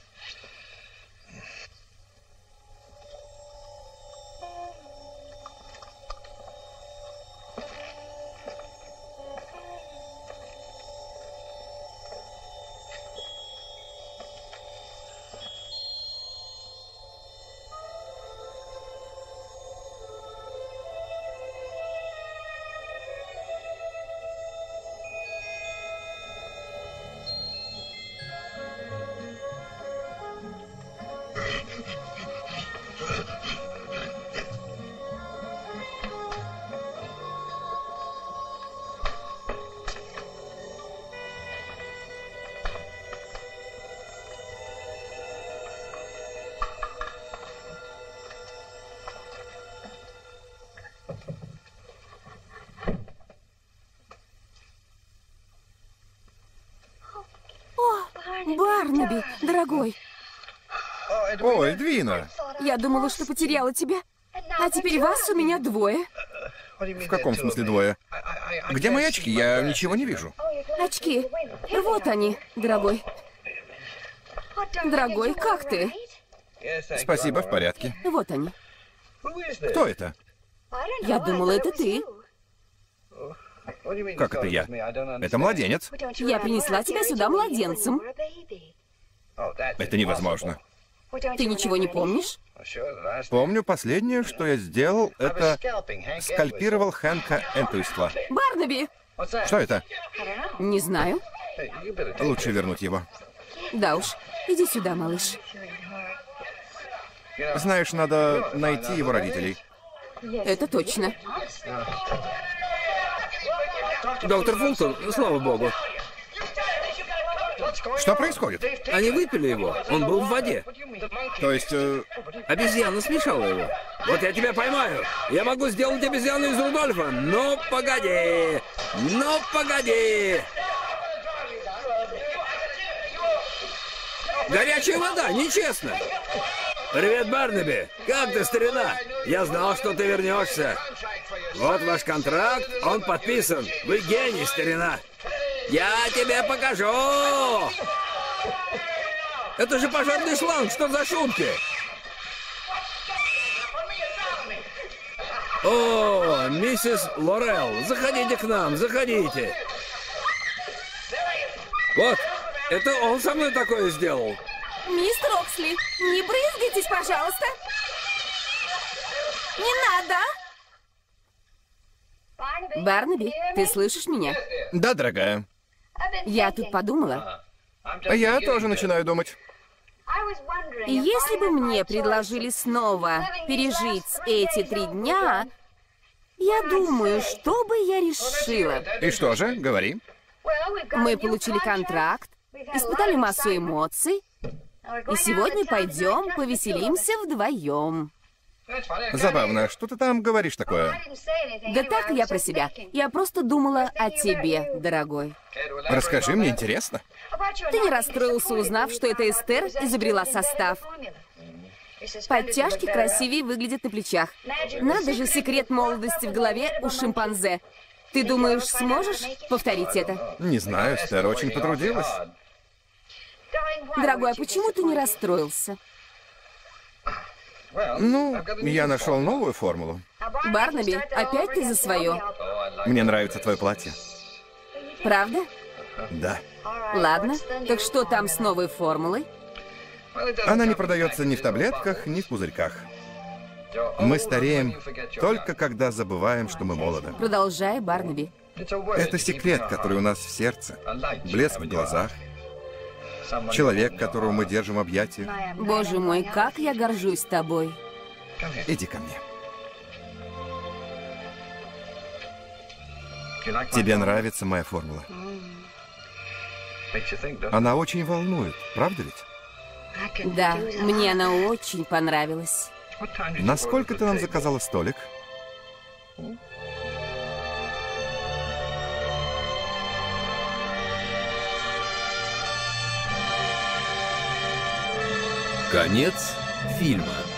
Барнаби, дорогой. Ой, Эдвина. Я думала, что потеряла тебя. А теперь вас у меня двое. В каком смысле двое? Где мои очки? Я ничего не вижу. Очки. Вот они, дорогой. Дорогой, как ты? Спасибо, в порядке. Вот они. Кто это? Я думала, это ты. Как это я? Это младенец. Я принесла тебя сюда младенцем. Это невозможно. Ты ничего не помнишь? Помню, последнее, что я сделал, это скальпировал Хэнка Энтвистла. Барнаби! Что это? Не знаю. Лучше вернуть его. Да уж. Иди сюда, малыш. Знаешь, надо найти его родителей. Это точно. Доктор Фултон, слава богу. Что происходит? Они выпили его. Он был в воде. То есть... Э... Обезьяна смешала его. Вот я тебя поймаю. Я могу сделать обезьяну из Рудольфа. Ну, погоди. Ну, погоди. Горячая вода, нечестно. Привет, Барнаби. Как ты, старина? Я знал, что ты вернешься. Вот ваш контракт, он подписан. Вы гений, старина. Я тебе покажу. Это же пожарный шланг, что за шутки? О, миссис Лорел, заходите к нам, заходите. Вот, это он со мной такое сделал. Мистер Оксли, не брызгайтесь, пожалуйста. Не надо. Барнаби, ты слышишь меня? Да, дорогая. Я тут подумала. Я тоже начинаю думать. Если бы мне предложили снова пережить эти три дня, я думаю, что бы я решила. И что же? Говори. Мы получили контракт, испытали массу эмоций, и сегодня пойдем повеселимся вдвоем. Забавно. Что ты там говоришь такое? Да так я про себя. Я просто думала о тебе, дорогой. Расскажи, мне интересно. Ты не расстроился, узнав, что это Эстер изобрела состав? Подтяжки красивее выглядят на плечах. Надо же, секрет молодости в голове у шимпанзе. Ты думаешь, сможешь повторить это? Не знаю, Эстер очень потрудилась. Дорогой, а почему ты не расстроился? Ну, я нашел новую формулу. Барнаби, опять ты за свое? Мне нравится твое платье. Правда? Да. Ладно, так что там с новой формулой? Она не продается ни в таблетках, ни в пузырьках. Мы стареем только когда забываем, что мы молоды. Продолжай, Барнаби. Это секрет, который у нас в сердце. Блеск в глазах. Человек, которого мы держим в объятиях. Боже мой, как я горжусь тобой. Иди ко мне. Тебе нравится моя формула? Она очень волнует, правда ведь? Да, мне она очень понравилась. Насколько ты нам заказала столик? Конец фильма.